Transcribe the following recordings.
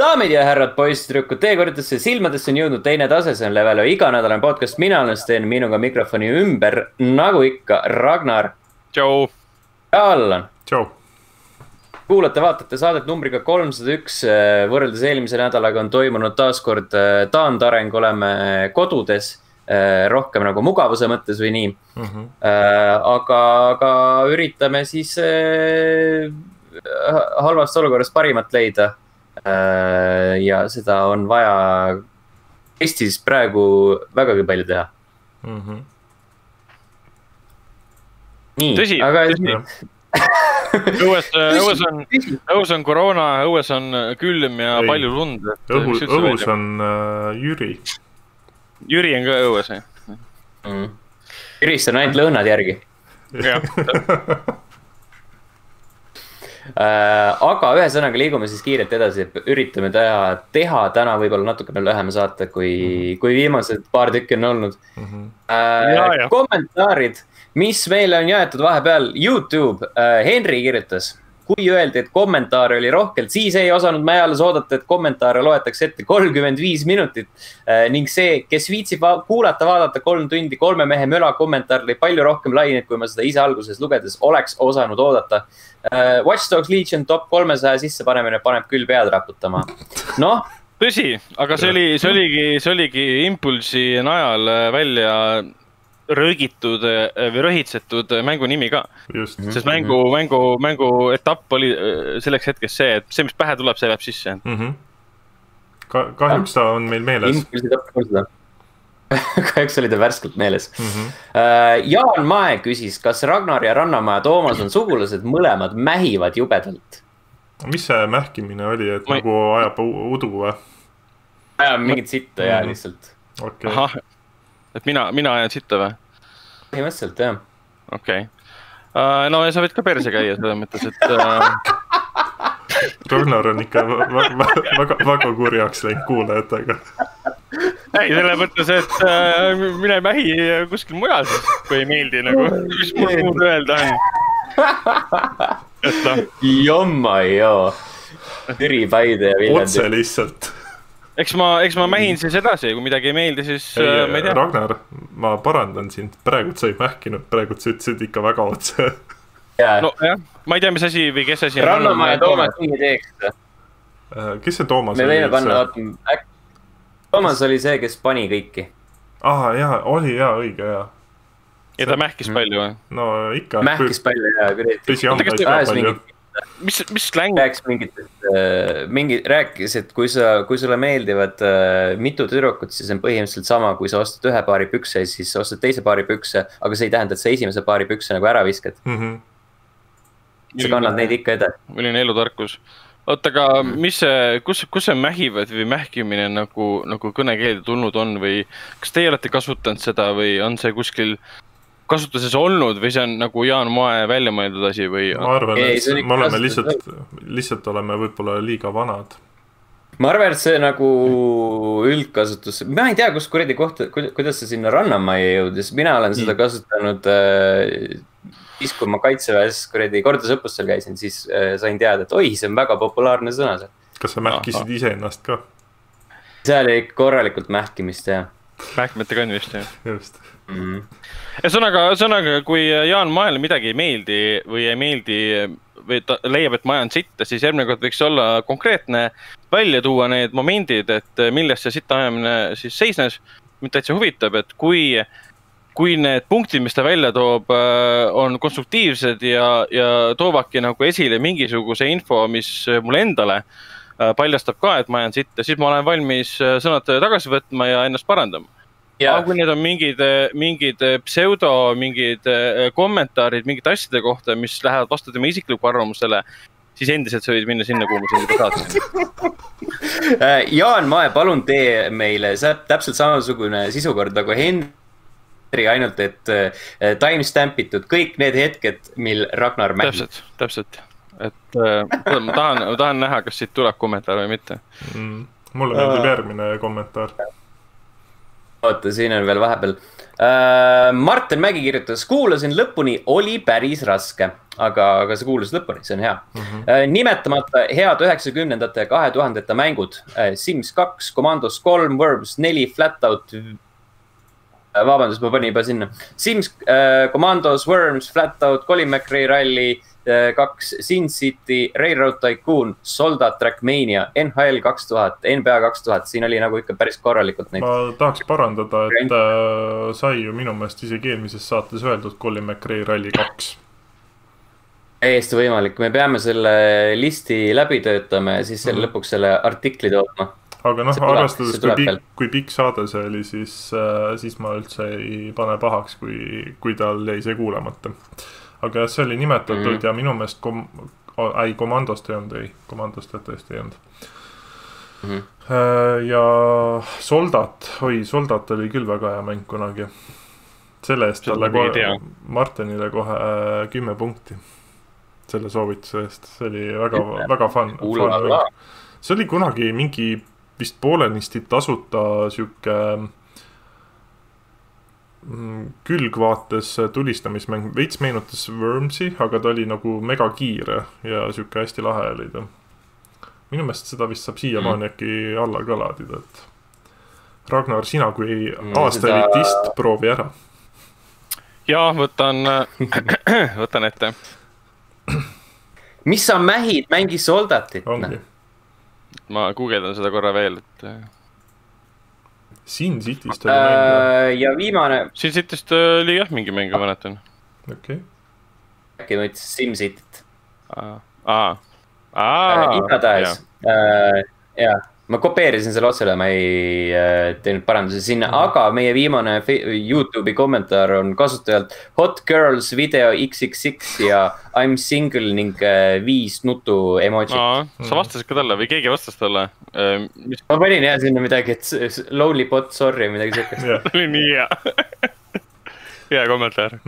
Daamid ja härrad, poisssüdrukud, teie kordadesse silmadesse on jõudnud teine tase, see on Level iganädalane podcast, mina olen Sten, minuga mikrofoni ümber, nagu ikka, Ragnar. Tšau. Ja Allan. Tšau. Kuulate-vaatate saadet numbriga 301, võrreldes eelmise nädalaga on toimunud taaskord taandareng, oleme kodudes, rohkem nagu mugavuse mõttes või nii. Aga üritame siis halvast olukorrast parimat leida. Ja seda on vaja Eestis praegu vägagi palju teha. Nii, tõsi, aga õues on koroona, õues on külm ja palju lund. Õues on Jüri. Jüri on ka õues. Jürist on ainult lõhnad järgi. Aga ühesõnaga liigume siis kiirelt edasi, üritame teha täna võib-olla natukene lühema saate, kui viimased paar tükki on olnud. Kommentaarid, mis meile on jäetud vahepeal. YouTube, Henri kirjutas, kui öeldi, et kommentaare oli rohkelt, siis ei osanud me alles oodata, et kommentaare loetakse ette 35 minutit. Ning see, kes viitsib kuulata, vaadata 3 tundi, 3 mehe möla kommentaar oli palju rohkem laineid, kui ma seda ise alguses lugedes oleks osanud oodata. Watch Dogs Legion top 300 sisse panemine paneb küll pead raputama. Noh. Tõsi, aga see oligi impulsi najal välja röögitud või röhitsetud mängu nimi ka. Sest mängu etapp oli selleks hetkes see, et see, mis pähe tuleb, see läheb sisse. Kahjuks ta on meil meeles. Impulsi top 300. Kahjuks oli ta värskelt meeles. Jaan Mae küsis, kas Ragnar ja Rannamaja Toomas on sugulased, mõlemad mähivad jubedalt. Mis see mähkimine oli, et nagu ajab udu või? Mingit sitta ja lihtsalt. Ahah, et mina ajan sitta või? Põhimõtteliselt, jah. Okei. No ja sa võid ka perse käia seda mõttes, et... Ragnar on ikka väga kurjaks läinud kuulajatega. Ei, selle mõttes, et mine mähi kuskil mujal siis, kui ei meeldi nagu, mis muud öelda on. Jomma joo. Türi, Paide ja Viljandi. Otse lihtsalt. Eks ma mähin siis edasi, kui midagi ei meeldi, siis ma ei tea. Ragnar, ma parandan sind. Praegult sa ei mähkinud, praegult sa ütlesid ikka väga otse. No jah, ma ei tea, mis asi või kes asi on. Rannamaja Toomas nii teeks seda. Kes see Toomas oli? Me võime panna, Toomas oli see, kes pani kõiki. Jaa, oli jaa, õige, jaa. Ja ta mähkis palju või? No ikka. Mähkis palju, jaa. Tõsi on ikka palju. Mis släng? Rääkis, et kui sulle meeldivad mitu tüdrukut, siis on põhimõtteliselt sama, kui sa ostad ühe paari pükse, siis sa ostad teise paari pükse, aga see ei tähenda, et sa esimese paari pükse nagu ära viskad. Sa kannad neid ikka edasi. Milline elutarkus. Oota, aga kus see mähivad või mähkimine nagu kõnekeelde tulnud on või kas teie olete kasutanud seda või on see kuskil kasutuses olnud või see on nagu Jaan Mae välja mõeldud asi või? Ma arvan, et me oleme lihtsalt oleme võibolla liiga vanad. Ma arvan, et see nagu üldkasutus, ma ei tea, kus kuradi kohta, kuidas see sinna Rannamaja jõudis, mina olen seda kasutanud siis, kui ma kaitseväes kordusõppustel käisin, siis sain teada, et oi, see on väga populaarne sõna. Kas sa mähkisid ise ennast ka? See oli korralikult mähkimist, jah. Mähkmete kandmist, jah. Just. Sõnaga, kui Jaan Maele midagi ei meeldi või ei meeldi või ta leiab, et ma ajan sitta, siis järgmine kord võiks olla konkreetne välja tuua need momendid, et millest see sitta ajamine siis seisnes. Mind täitsa huvitab, et kui need punktid, mis ta välja toob, on konstruktiivsed ja toovadki nagu esile mingisuguse info, mis mulle endale paljastab ka, et ma ajan sitta, siis ma olen valmis sõnad tagasi võtma ja ennast parandama. Aga kui need on mingid pseudo, mingid kommentaarid, mingid asjade kohta, mis lähevad vastu tema isikliku arvamusele, siis endiselt sa võid minna sinna, kuhu ma sinna saatsin. Jaan Mae, palun tee meile täpselt samasugune sisukord nagu Henri, ainult et timestampitud kõik need hetked, mil Ragnar mähib. Täpselt. Et ma tahan näha, kas siit tuleb kommentaar või mitte. Mulle meeldib järgmine kommentaar. oota, siin on veel vahepeal. Martin Mägi kirjutas, kuulasin lõpuni, oli päris raske, aga sa kuulasid lõpuni, see on hea. Nimetamata head 90ndate ja 2000-te mängud. Sims 2, Commandos 3, Worms 4, Flatout. Vabandust, ma panin juba sinna. Sims, Commandos, Worms, Flatout, Colin McRae Rally 2, Sin City, Railroad Tycoon, Soldat, Trackmania, NHL 2000, NBA 2000. Siin oli nagu ikka päris korralikult neid. Ma tahaks parandada, et sai ju minu meelest isegi eelmises saates öeldud Colin McRae Rally 2. Täiesti võimalik. Me peame selle listi läbi töötama ja siis lõpuks selle artikli tootma. Aga arvestades, kui pikk saade see oli, siis ma üldse ei pane pahaks, kui tal jäi see kuulamata. Aga see oli nimetatud ja minu meelest Commandost ei olnud, Commandost tõesti ei olnud. Ja Soldat oli küll väga hea mäng kunagi. Selle eest talle Martinile kohe 10 punkti selle soovituse eest. See oli väga fun. See oli kunagi mingi vist poolenisti tasuta siuke külgvaates tulistamismäng, veits meenutas Wormsi, aga ta oli nagu mega kiire ja siuke hästi lahe oli ta. Minu meelest seda vist saab siiamaani äkki alla kõladida, et Ragnar, sina kui aastaelitist proovi ära. Jaa, võtan ette. Mis sa mähid, mängi Soldatit? Ongi. Ma guugeldan seda korra veel, et... Sin Cityst oli mäng. Ja viimane... Sin Cityst oli jah mingi mäng, ma mäletan. Okei. Äkki ma ütlesin Sim Cityt. Igatahes. Jaa. Ma kopeerisin selle otsele, ma ei teinud parandusi sinna, aga meie viimane YouTube'i kommentaar on kasutajalt Hot Girls Video XXX ja I'm Single ning 5 nutu emoji. Sa vastasid ka talle või keegi vastas talle? Ma panin jah sinna midagi, et lonely bot, sorry, midagi sekast. Oli nii hea. Hea kommentaar.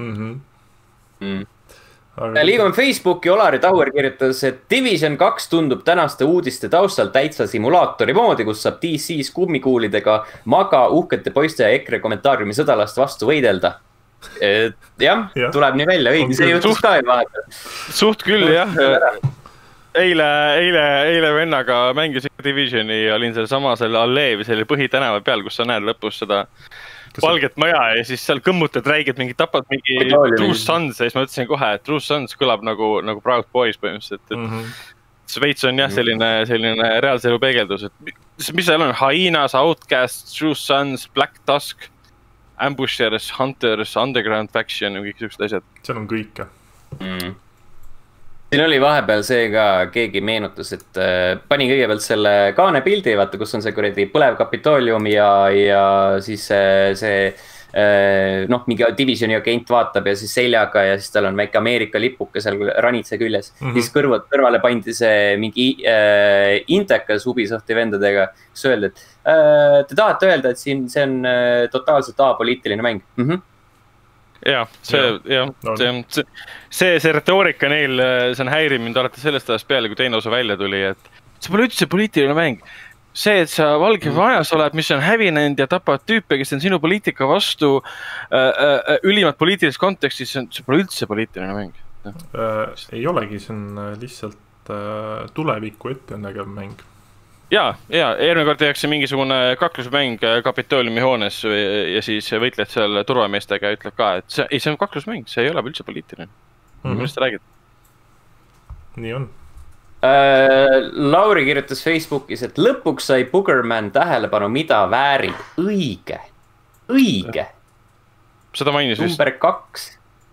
Liigume Facebooki, Olari Tauer kirjutas, et Division 2 tundub tänaste uudiste taustal täitsa simulaatori moodi, kus saab DC's kummikuulidega maga uhkete poiste ja EKRE kommentaariumi sõdalast vastu võidelda. Jah, tuleb nii välja, õige, see juhtus ka vahepeal. Suht küll, jah. Eile vennaga mängisin Divisioni ja olin selle allee või selle põhitänava peal, kus sa näed lõpus seda valget maja ja siis seal kõmmutad räiged, tapad mingi True Sons ja siis ma ütlesin kohe, et True Sons kõlab nagu Proud Boys põhimõtteliselt. See veits on jah selline reaalse elu peegeldus, et mis seal on? Hyenas, Outcast, True Sons, Black Tusk, Ambushers, Hunters, Underground Faction ja kõik sellised asjad. Seal on kõike. Siin oli vahepeal see ka, keegi meenutas, et pani kõigepealt selle kaane pildi, vaata, kus on see kuradi põlev kapitoolium ja siis see mingi Divisioni agent vaatab ja siis seljaga ja siis tal on väike Ameerika lipuke seal ranitse küljes. Siis kõrvale pandi see mingi intekas Ubisofti vendadega, kus öeldi, et te tahate öelda, et siin see on totaalselt apoliitiline mäng. See retoorika neil, see on häirinud mind alati sellest ajast peale, kui teine osa välja tuli, et see pole üldse poliitiline mäng. See, et sa valge vajas oled, mis on hävinenud ja tapavad tüüpe, kes on sinu poliitika vastu ülimad poliitilises kontekstis, see pole üldse poliitiline mäng. Ei olegi, see on lihtsalt tuleviku ette nägev mäng. Jaa, eelmine kord tehakse mingisugune kaklusmäng Kapitooliumi hoones ja siis võitled seal turvameestega ja ütleb ka, et see on kaklusmäng, see ei ole üldse poliitiline. Millest te räägid? Nii on. Lauri kirjutas Facebookis, et lõpuks sai Boogerman tähelepanu, mida väärib. Õige. Seda mainis vist. Number 2.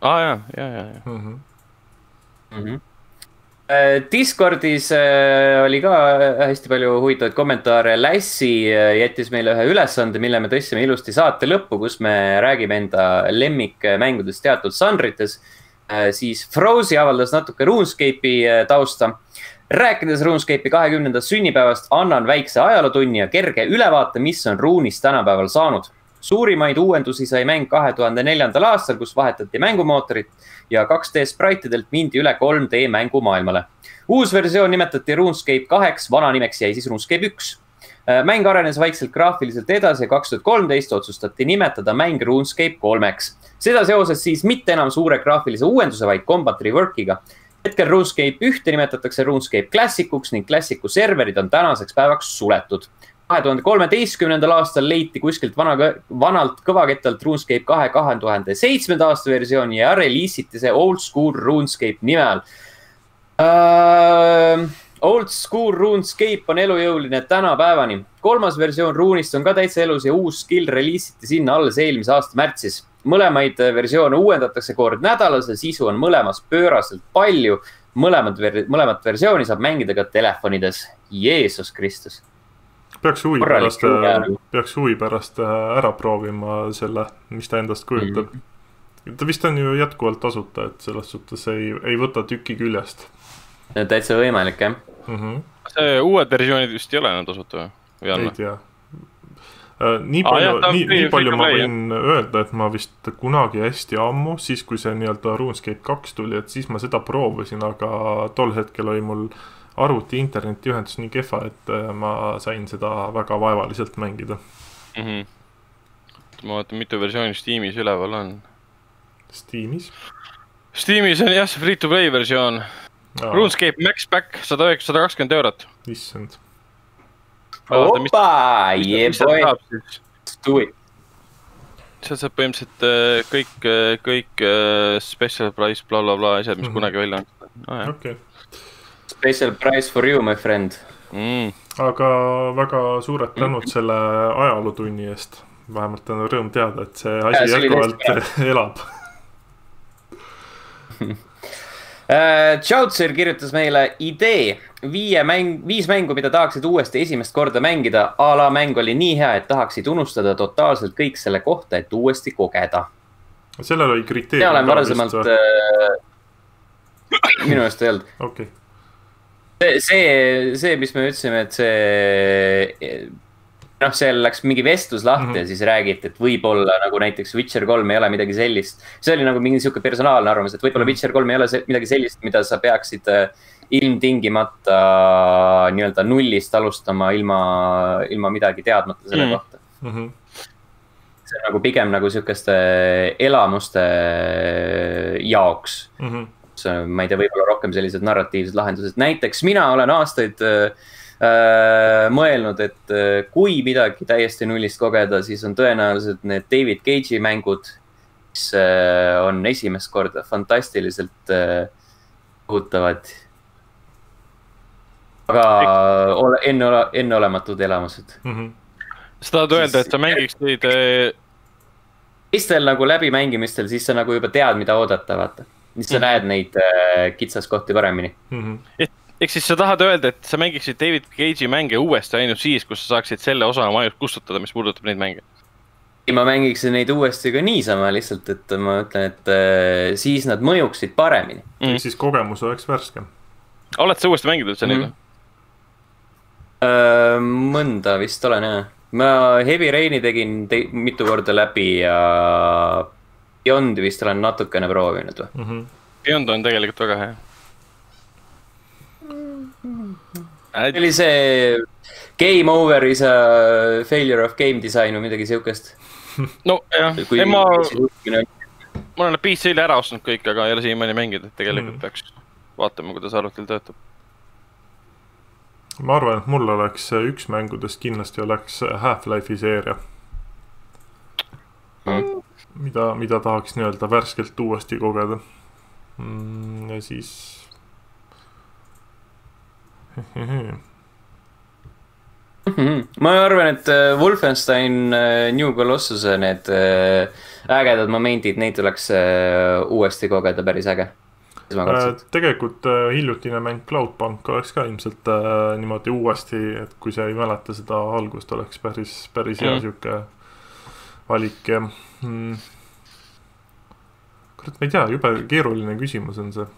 Jaa. Discordis oli ka hästi palju huvitavaid kommentaare. Lassi jättis meile ühe ülesande, mille me tõstsime ilusti saate lõppu, kus me räägime enda lemmikmängudest teatud žanrites. Siis Frozy avaldas natuke RuneScape'i tausta. Rääkides RuneScape'i 20. sünnipäevast, annan väikse ajalootunni ja kerge ülevaate, mis on Rune'ist tänapäeval saanud. Suurimaid uuendusi sai mäng 2004. aastal, kus vahetati mängumootorit ja 2D spriteidelt mindi üle 3D mängumaailmale. Uus versioon nimetati RuneScape 2, vana nimeks jäi siis RuneScape 1. Mäng arenes vaikselt graafiliselt edasi ja 2013 otsustati nimetada mäng RuneScape 3-ks. Seda seoses siis mitte enam suure graafilise uuenduse, vaid Combat Reworkiga. Hetkel RuneScape 1 nimetatakse RuneScape Classicuks ning Classicu serverid on tänaseks päevaks suletud. 2013. aastal leiti kuskilt vanalt kõvakettalt RuneScape 2 2007. aasta versiooni ja reliisiti see Old School RuneScape nime all. Old School RuneScape on elujõuline tänapäevani. 3. versioon Rune'ist on ka täitsa elus ja uus skill reliisiti sinna alles eelmise aasta märtsis. Mõlemaid versioone uuendatakse kord nädalas ja sisu on mõlemas pööraselt palju. Mõlemat versiooni saab mängida ka telefonides. Jeesus Kristus. Peaks huvi pärast ära proovima selle, mis ta endast kujutab. Ta vist on ju jätkuvalt tasuta, et selles suhtes ei võta tüki küljest. Täitsa võimalik, jah? See uued versioonid vist ei ole enam tasuta või? Ei tea. Nii palju ma võin öelda, et ma vist kunagi hästi ammu, siis kui see nii-öelda RuneScape 2 tuli, et siis ma seda proovisin, aga tol hetkel oli mul arvuti internetiühendus nii kehva, et ma sain seda väga vaevaliselt mängida. Ma vaatan, mitu versiooni Steamis üleval on. Steamis? Steamis on jah, see free-to-play versioon. RuneScape Max Pack 120 €. Issand. Opa, boy. Seal saab põhimõtteliselt kõik special price blablabla asjad, mis kunagi välja on. Okei. Special price for you, my friend. Aga väga suured tänud selle ajalootunni eest. Vähemalt on rõõm teada, et see asi jätkuvalt elab. Chautser kirjutas meile idee 5 mängu, mida tahaksid uuesti esimest korda mängida. A-la mäng oli nii hea, et tahaksid unustada totaalselt kõik selle kohta, et uuesti kogeda. Sellel oli kriteerium. Mina olen varasemalt minu eest ei olnud. Okei. See, mis me ütlesime, et see seal läks mingi vestlus lahti ja siis räägiti, et võib-olla nagu näiteks Witcher 3 ei ole midagi sellist. See oli nagu mingi siuke personaalne arvamus, et võib-olla Witcher 3 ei ole midagi sellist, mida sa peaksid ilmtingimata nii-öelda nullist alustama ilma midagi teadmata selle kohta. See on nagu pigem nagu siukeste elamuste jaoks. Ma ei tea, võib-olla rohkem sellised narratiivsed lahendused. Näiteks mina olen aastaid mõelnud, et kui midagi täiesti nullist kogeda, siis on tõenäoliselt need David Cage'i mängud, mis on esimest korda fantastiliselt puhutavad. Aga enneolematud elamused. Sa tahad öelda, et sa mängiksid teistel nagu läbimängimistel, siis sa nagu juba tead, mida oodata, vaata. Siis sa näed neid kitsaskohti paremini. Ehk siis sa tahad öelda, et sa mängiksid David Cage'i mänge uuesti ainult siis, kus sa saaksid selle osa oma ainult kustutada, mis puudutab neid mänge? Ma mängiksin neid uuesti ka niisama lihtsalt, et ma ütlen, et siis nad mõjuksid paremini. Siis kogemus oleks värskem. Oled sa uuesti mänginud see neile? Mõnda vist olen, jah. Ma Heavy Raini tegin mitu korda läbi ja Beyond vist olen natukene proovinud. Beyond on tegelikult väga hea. See oli see game over is a failure of game design või midagi siukest. No jah, ma olen PC-le ära ostnud kõik, aga ei ole siiamaani mängida, et tegelikult peaks vaatama, kuidas arvutil töötab. Ma arvan, et mul oleks üks mängudest kindlasti oleks Half-Life'i seeria. Mida tahaks nii-öelda värskelt uuesti kogeda. Ja siis... Ma arvan, et Wolfenstein New Colossuse need ägedad momendid, neid tuleks uuesti kogeda päris äge. Tegelikult hiljutine mäng Cloudpunk oleks ka ilmselt niimoodi uuesti, et kui sa ei mäleta seda algust, oleks päris hea siuke valik. Kurat, ma ei tea, jube keeruline küsimus on see.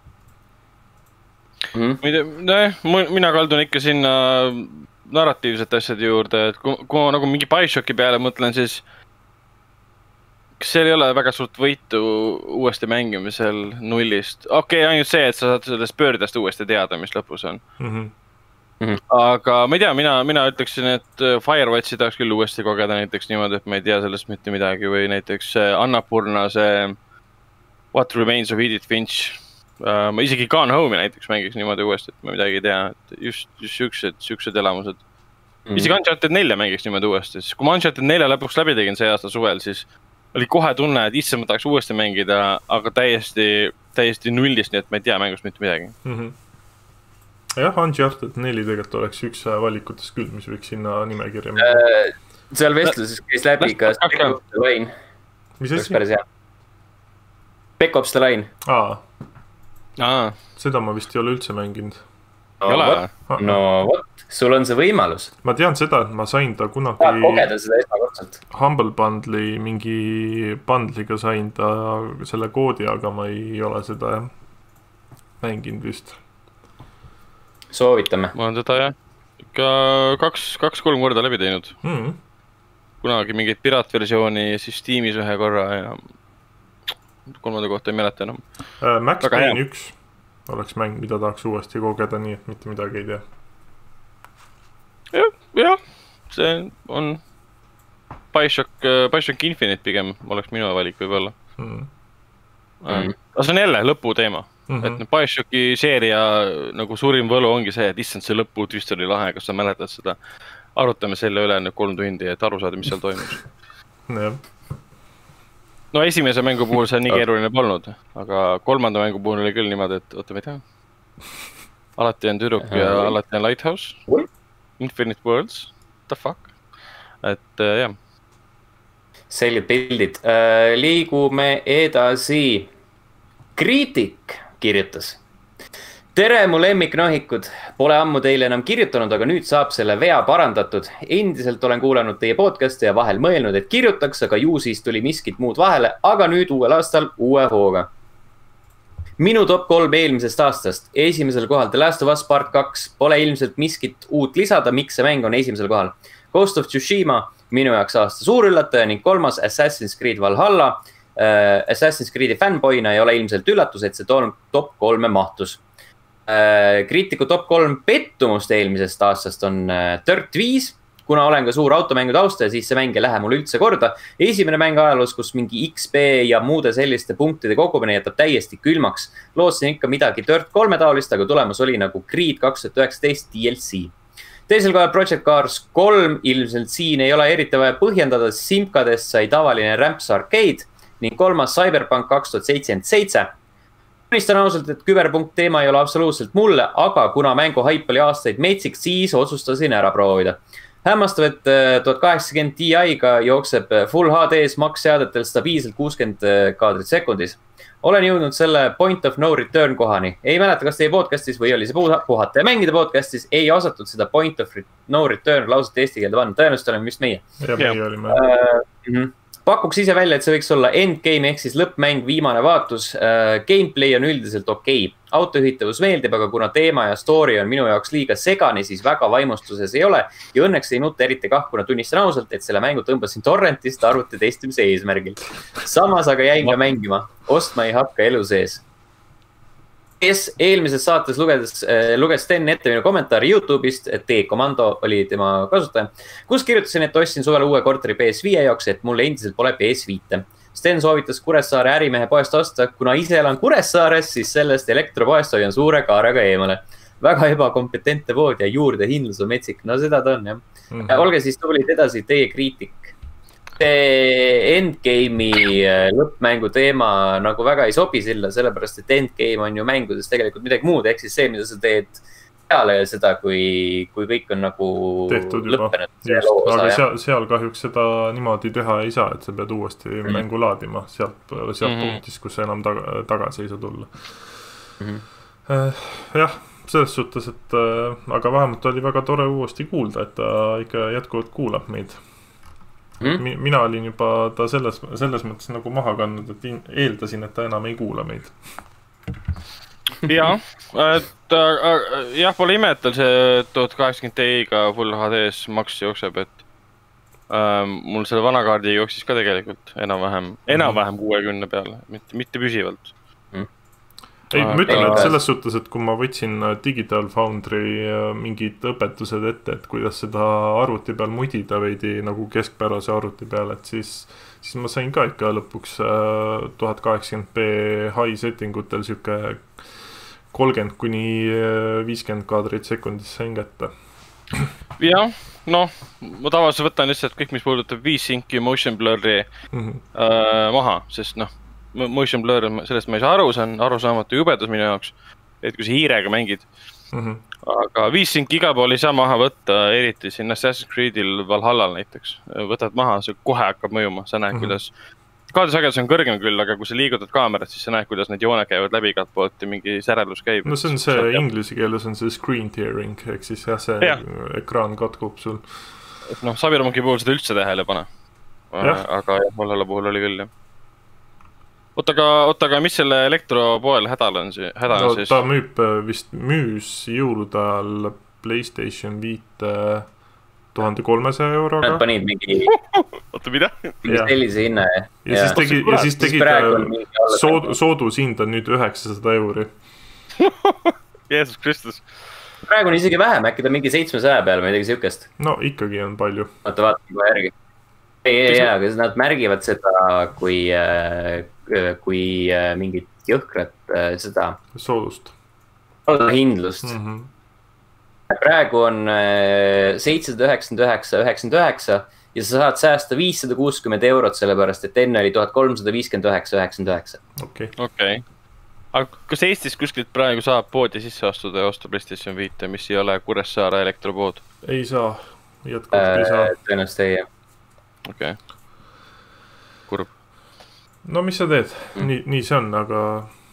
Mina kaldun ikka sinna narratiivsete asjade juurde, et kui ma nagu mingi BioShocki peale mõtlen, siis kas seal ei ole väga suurt võitu uuesti mängimisel nullist? Okei, ainult see, et sa saad sellest pöördest uuesti teada, mis lõpus on. aga ma ei tea, mina ütleksin, et Firewatchi tahaks küll uuesti kogeda näiteks niimoodi, et ma ei tea sellest mitte midagi või näiteks Annapurna see What Remains of Edith Finch. Ma isegi Gone Home'i näiteks mängiks niimoodi uuesti, et ma midagi ei tea, et just siuksed elamused. Isegi Uncharted 4 mängiks niimoodi uuesti, siis kui ma Uncharted 4 lõpuks läbi tegin see aasta suvel, siis oli kohe tunne, et isse ma tahaks uuesti mängida, aga täiesti nullist, nii et ma ei tea mängust mitte midagi. Jah, Uncharted 4 tegelikult oleks üks valikutest küll, mis võiks sinna nimekirja minna. Seal vestluses käis läbi ka Spec Ops The Line. Mis asi? Spec Ops The Line. Seda ma vist ei ole üldse mänginud. No vot, sul on see võimalus. Ma tean seda, et ma sain ta kunagi Tahad kogeda seda esmakordselt. Humble Bundle'i mingi bundliga sain ta selle koodi, aga ma ei ole seda mänginud vist. Soovitame. Ma olen teda jah ikka 2-3 korda läbi teinud. Kunagi mingit piratversiooni siis Steamis ühe korra ja kolmanda kohta ei mäleta enam. Max Payne 1 oleks mäng, mida tahaks uuesti kogeda, nii et mitte midagi ei tea. Jah, see on BioShock Infinite pigem oleks minu valik võib-olla. Aga see on jälle lõpu teema. Et BioShocki seeria nagu suurim võlu ongi see, et issand see lõpu twist oli lahe, kas sa mäletad seda. Arutame selle üle 3 tundi, et aru saada, mis seal toimus. No esimese mängu puhul see nii keeruline polnud, aga kolmanda mängu puhul oli küll niimoodi, et oota, ma ei tea. Alati on tüdruk ja alati on Lighthouse. Infinite Worlds. The fuck? Et jah. Selged pildid. Liigume edasi. Kriitik kirjutas. Tere, mu lemmiknohikud. Pole ammu teile enam kirjutanud, aga nüüd saab selle vea parandatud. Endiselt olen kuulanud teie podcasti ja vahel mõelnud, et kirjutaks, aga ju siis tuli miskit muud vahele, aga nüüd uuel aastal uue hooga. Minu top 3 eelmisest aastast. Esimesel kohal The Last of Us Part 2. Pole ilmselt miskit uut lisada, miks see mäng on esimesel kohal. Ghost of Tsushima, minu jaoks aasta suurüllataja ning 3. Assassin's Creed Valhalla. Assassin's Creed'i fanboyna ei ole ilmselt üllatus, et see top 3 mahtus. Kriitiku top 3 pettumust eelmisest aastast on Dirt 5, kuna olen ka suur automängude austaja, siis see mäng ei lähe mul üldse korda. Esimene mäng ajaloos, kus mingi XP ja muude selliste punktide kogumine jätab täiesti külmaks. Lootsin ikka midagi Dirt 3 taolist, aga tulemus oli nagu Creed 2019 DLC. Teisel kohal Project Cars 3, ilmselt siin ei ole eriti vaja põhjendada, Simkadest sai tavaline Ramps Arcade ning 3. Cyberpunk 2077. Tunnistan ausalt, et küberpunkt teema ei ole absoluutselt mulle, aga kuna mängu haip oli aastaid metsik, siis otsustasin ära proovida. Hämmastav, et 1080 Ti-ga jookseb Full HD-s maksseadetel stabiilselt 60 kaadrit sekundis. Olen jõudnud selle point of no return kohani. Ei mäleta, kas teie podcastis või oli see puhata ja mängida podcastis, ei osatud seda point of no return lauset eesti keelde panna. Tõenäoliselt oleme vist meie. Ja meie olime. Pakuks ise välja, et see võiks olla endgame ehk siis lõppmäng, viimane vaatus. Gameplay on üldiselt okei. Autojuhitavus meeldib, aga kuna teema ja story on minu jaoks liiga segani, siis väga vaimustuses ei ole. Ja õnneks ei nuta eriti kuna tunnistan ausalt, et selle mängu tõmbasin torrentist arvuti testimise eesmärgil. Samas aga jäin ka mängima. Ostma ei hakka elu sees. Kes eelmises saates luges Sten ette minu kommentaari YouTube'ist, et T-Komando oli tema kasutaja, kus kirjutasin, et ostsin suvel uue korteri PS5 jaoks, et mulle endiselt pole PS5. Sten soovitas Kuressaare ärimehe poest osta, kuna ise elan Kuressaares, siis sellest elektropoest hoian suure kaarega eemale. Väga ebakompetente pood ja juurde hindlus on metsik. No seda ta on, jah. Olge siis tublid edasi, teie kriitik. Endgame'i lõppmängu teema nagu väga ei sobi silla, sellepärast et endgame on ju mängudes tegelikult midagi muud, ehk siis see, mida sa teed peale seda, kui kõik on nagu tehtud lõppenud. Aga seal kahjuks seda niimoodi teha ei saa, et sa pead uuesti mängu laadima sealt punktis, kus sa enam tagasi ei saa tulla. Jah, selles suhtes, et aga vähemalt oli väga tore uuesti kuulda, et ta ikka jätkuvalt kuulab meid. Mina olin juba ta selles mõttes nagu maha kandnud, et eeldasin, et ta enam ei kuula meid. Jah, pole ime, et tal see 1080 Ti-ga Full HD-s maks jookseb, et mul selle vana kaardi jooksis ka tegelikult enam-vähem 60 peale, mitte püsivalt. ei, ma ütlen, et selles suhtes, et kui ma võtsin Digital Foundry mingid õpetused ette, et kuidas seda arvuti peal mudida veidi nagu keskpärase arvuti peal, et siis ma sain ka ikka lõpuks 1080p high settingutel siuke 30–50 kaadrit sekundis sain kätte. Jah, noh, ma tavaliselt võtan lihtsalt kõik, mis puudutab V-Synci motion blur'i maha, sest noh, motion blur, sellest ma ei saa aru, see on arusaamatu jubedus minu jaoks, et kui sa hiirega mängid. Aga V-Sync igal pool ei saa maha võtta, eriti siin Assassin's Creed'il Valhallal näiteks. Võtad maha, see kohe hakkab mõjuma, sa näed, kuidas kaadrisagedus on kõrgem küll, aga kui sa liigutad kaamerat, siis sa näed, kuidas need jooned käivad läbi igalt poolt ja mingi särelus käib. No see on see, inglise keeles on see screen tearing, ehk siis jah, see ekraan katkub sul. Noh, Cyberpunki puhul seda üldse tähele pane. Aga Valhalla puhul oli küll, jah. Oota, aga mis selle elektropoel hädal on siis? No ta müüs jõulude ajal PlayStation 5 1300 euroga. Nad panid mingi... Oota, mida? Mingi sellise hinna, jah. Ja siis tegid soodushind on nüüd 900 euri. Jeesus Kristus. Praegu on isegi vähem, äkki ta mingi 700 peal või midagi siukest. No ikkagi on palju. Vaata juba järgi. Ei, aga nad märgivad seda kui mingit jõhkrat seda soodust hindlust. Praegu on 799,99 ja sa saad säästa 560 eurot sellepärast, et enne oli 1359,99. Okei. Aga kas Eestis kuskilt praegu saab poodi sisse astuda ja osta PlayStation 5, mis ei ole Kuressaare elektropood? Ei saa, jätkuvalt ei saa. Tõenäoliselt ei, jah. Okei. Kurb. No mis sa teed? Nii see on, aga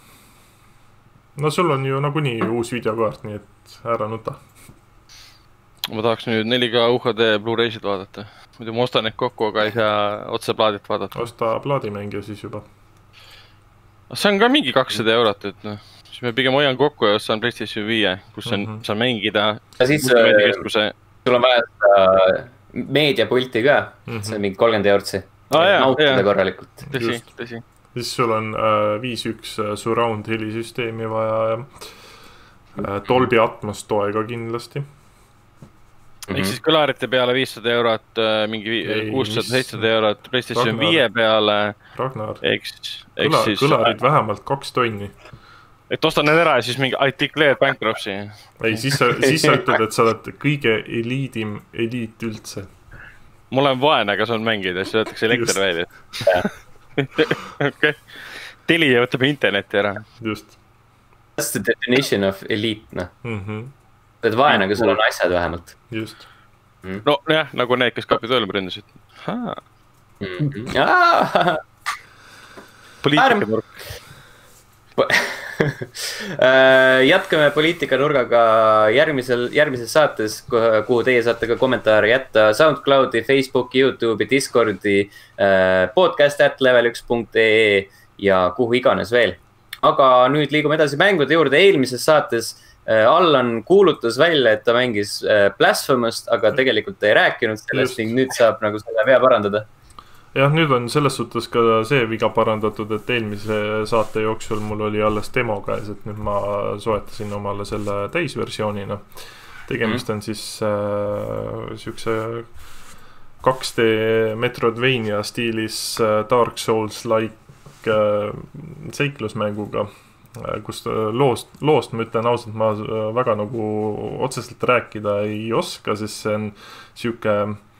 no sul on ju nagunii uus videokaart, nii et ära nuta. Ma tahaks nüüd 4K UHD Blu-raysid vaadata. Muidu ma ostan neid kokku, aga ei saa otse plaadit vaadata. Osta plaadimängija siis juba. See on ka mingi 200 eurot, et noh. Siis me pigem hoian kokku ja ostan PlayStation 5, kus saan mängida. Ja siis sul on vaja meediapulti ka, see on mingi 30 eurotsi. Nautida korralikult. Tõsi. Siis sul on 5.1 surround helisüsteemi vaja ja Dolby Atmos toega kindlasti. Ehk siis kõlarite peale 500 eurot, mingi 600-700 eurot, PlayStation 5 peale. Ragnar, kõlarid vähemalt 2 tonni. Et ostan need ära ja siis mingi I declare bankruptcy. Ei, siis sa ütled, et sa oled kõige eliit üldse. Mul on vaene, aga see on mängida, siis võetakse elekter välja. Okei. Telija võtab interneti ära. Just. That's the definition of elite, noh. Et vaene, aga sul on asjad vähemalt. Just. No jah, nagu need, kes kapitoolium ründasid. Poliitikanurk. Jätkame poliitikanurgaga järgmises saates, kuhu teie saate ka kommentaare jätta SoundCloudi, Facebooki, YouTube'i, Discordi, podcast@level1.ee ja kuhu iganes veel. Aga nüüd liigume edasi mängude juurde. Eelmises saates Allan kuulutas välja, et ta mängis Blasphemous, aga tegelikult ei rääkinud sellest ning nüüd saab nagu selle vea parandada. Jah, nüüd on selles suhtes ka see viga parandatud, et eelmise saate jooksul mul oli alles demo käes, et nüüd ma soetasin omale selle täisversioonina. Tegemist on siis siukse 2D Metroidvania stiilis Dark Souls-like seiklusmänguga, kus loost ma ütlen ausalt, ma väga nagu otseselt rääkida ei oska, sest see on siuke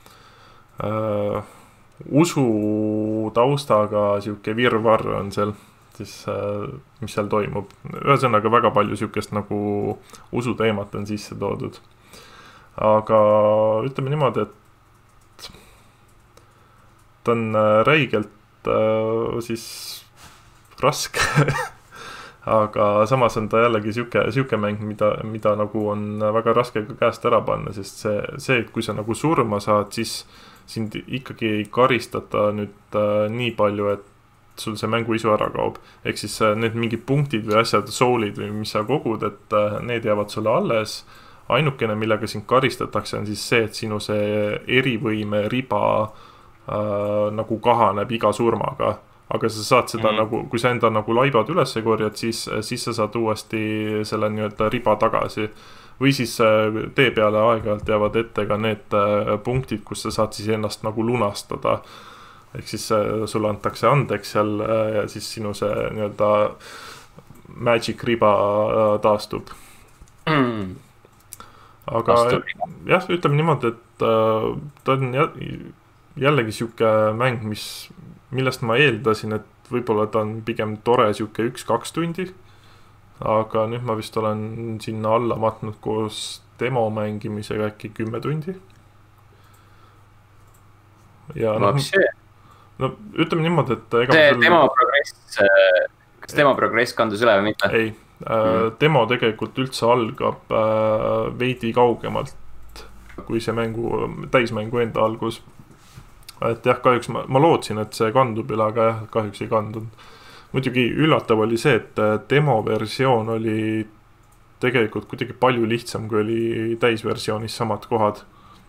usu taustaga siuke virvarr on seal, siis mis seal toimub. Ühesõnaga väga palju siukest nagu usuteemat on sisse toodud. Aga ütleme niimoodi, et ta on räigelt siis raske. Aga samas on ta jällegi siuke mäng, mida nagu on väga raske ka käest ära panna, sest see, et kui sa nagu surma saad, siis sind ikkagi ei karistata nüüd nii palju, et sul see mängu isu ära kaob. Ehk siis need mingid punktid või asjad, soolid või mis sa kogud, et need jäävad sulle alles. Ainukene, millega sind karistatakse, on siis see, et sinu see erivõime riba nagu kahaneb iga surmaga. aga sa saad seda nagu, kui sa enda nagu laibad üles korjad, siis sa saad uuesti selle nii-öelda riba tagasi. Või siis tee peale aeg-ajalt jäävad ette ka need punktid, kus sa saad siis ennast nagu lunastada. Ehk siis sulle antakse andeks seal ja siis sinu see nii-öelda magic riba taastub. Aga jah, ütleme niimoodi, et ta on jällegi siuke mäng, millest ma eeldasin, et võib-olla ta on pigem tore siuke 1-2 tundi. Aga nüüd ma vist olen sinna alla matnud koos demo mängimisega äkki 10 tundi. Ja no ütleme niimoodi, et kas demo progress kandus üle või mitte? Ei, demo tegelikult üldse algab veidi kaugemalt kui see täismängu enda algus. Et jah, kahjuks ma lootsin, et see kandub üle, aga jah, kahjuks ei kandunud. Muidugi üllatav oli see, et demo versioon oli tegelikult kuidagi palju lihtsam, kui oli täisversioonis samad kohad.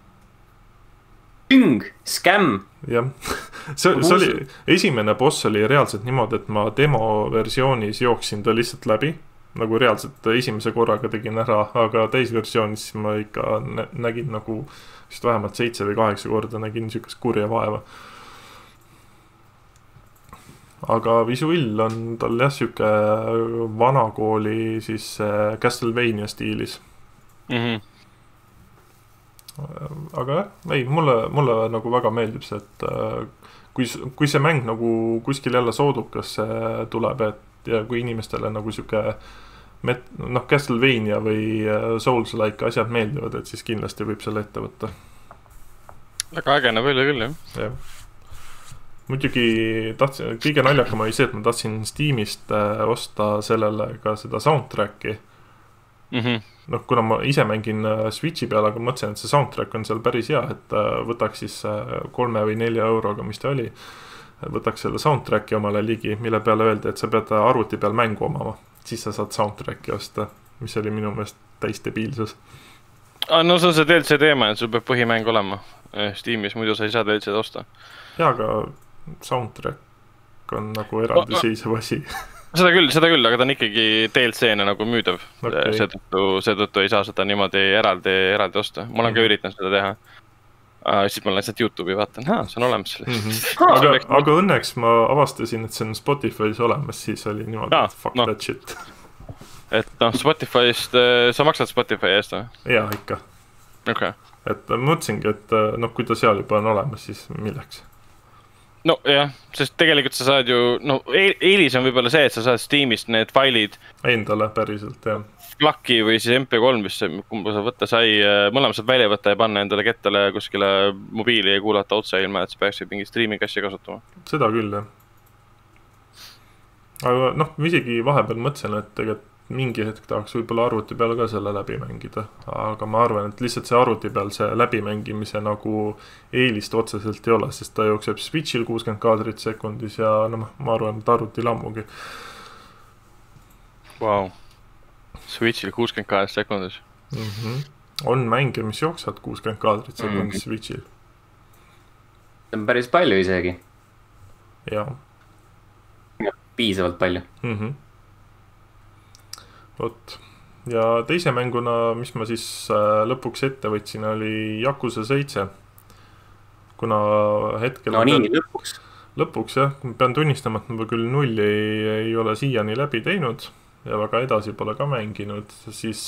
Scam! Jah, see oli, esimene boss oli reaalselt niimoodi, et ma demo versioonis jooksin ta lihtsalt läbi, nagu reaalselt esimese korraga tegin ära, aga täisversioonis ma ikka nägin nagu vist vähemalt 7 või 8 korda nägin niisugust kurja vaeva. Aga visuill on tal jah siuke vanakooli siis Castlevania stiilis. Aga jah, ei, mulle nagu väga meeldib see, et kui see mäng nagu kuskil jälle soodukasse tuleb, ja kui inimestele nagu siuke Castlevania või Souls-like asjad meeldivad, et siis kindlasti võib selle ette võtta. Väga äge näeb välja küll, jah. Muidugi kõige naljakam oli see, et ma tahtsin Steamist osta sellele ka seda soundtracki. Kuna ma ise mängin Switchi peal, aga mõtlesin, et see soundtrack on seal päris hea, et võtaks siis 3 või 4 euroga, mis ta oli, võtaks selle soundtracki omale ligi, mille peale öeldi, et sa pead arvuti peal mängu omama, siis sa saad soundtracki osta, mis oli minu meelest täis debiilsus. No see on see DLC teema, et sul peab põhimäng olema Steamis, muidu sa ei saa DLC osta. Jaa, aga soundtrack on nagu eraldiseisev asi. Seda küll, aga ta on ikkagi DLC-na nagu müüdav. Okay. Seetõttu ei saa seda niimoodi eraldi osta. Ma olen ka üritanud seda teha. Siis ma lihtsalt YouTube'i vaatan, see on olemas sellest. Aga õnneks ma avastasin, et see on Spotify's olemas, siis oli niimoodi, et fuck that shit. Et Spotify'st, sa maksad Spotify eest või? Jaa, ikka. Okay. Et mõtlesingi, et kui ta seal juba on olemas, siis milleks? No jah, sest tegelikult sa saad ju, eelis on võib-olla see, et sa saad Steamist need failid endale päriselt, jah. FLAC-i või siis MP3, mis kumba sa võtta sai, mõlema saad välja võtta ja panna endale kettale kuskile mobiili ja kuulata otse ilma, et sa peaksid mingi streaming asja kasutama. Seda küll, jah. Aga isegi vahepeal mõtlesin, et tegelikult mingi hetk tahaks võib-olla arvuti peal ka selle läbi mängida, aga ma arvan, et lihtsalt see arvuti peal see läbimängimise nagu eelist otseselt ei ole, sest ta jookseb Switchil 60 kaadrit sekundis ja ma arvan, et arvutil ammugi. Wow. Switchil 60 kaadrit sekundis. On mänge, mis jooksavad 60 kaadrit sekundis Switchil. See on päris palju isegi. Jaa. Piisavalt palju. Võt. Ja teise mänguna, mis ma siis lõpuks ette võtsin, oli Yakuza 7. Kuna hetkel... lõpuks. Lõpuks, jah. Pean tunnistama, et ma küll 0 ei ole siiani läbi teinud ja väga edasi pole ka mänginud, siis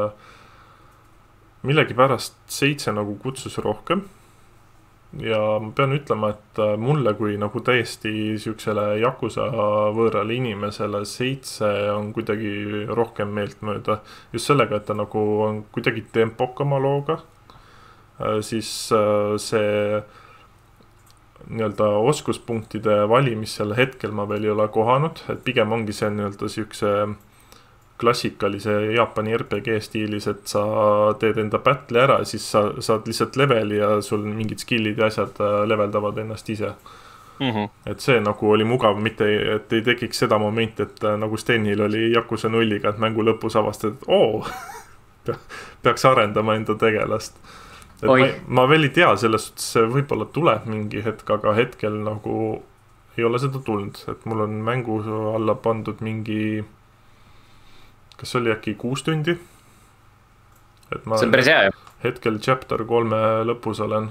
millegi pärast 7 nagu kutsus rohkem. Ja ma pean ütlema, et mulle kui nagu täiesti siuksele Yakuza võõrale inimesele 7 on kuidagi rohkem meelt mööda. Just sellega, et ta nagu on kuidagi tempokama looga. Siis see nii-öelda oskuspunktide valimisel hetkel ma veel ei ole kohanud, et pigem ongi see nii-öelda siukse klassikalise Jaapani RPG stiilis, et sa teed enda battle'i ära ja siis sa saad lihtsalt leveli ja sul mingid skillid ja asjad leveldavad ennast ise. Et see nagu oli mugav, mitte et ei tekiks seda momenti, et nagu Stenil oli Yakuza 0-ga, et mängu lõpus avastad, et peaks arendama enda tegelast. Et ma veel ei tea, selles suhtes see võib-olla tuleb mingi hetk, aga hetkel nagu ei ole seda tulnud, et mul on mängu alla pandud mingi, kas oli äkki 6 tundi? Et ma see on päris hea ju. Hetkel chapter 3 lõpus olen.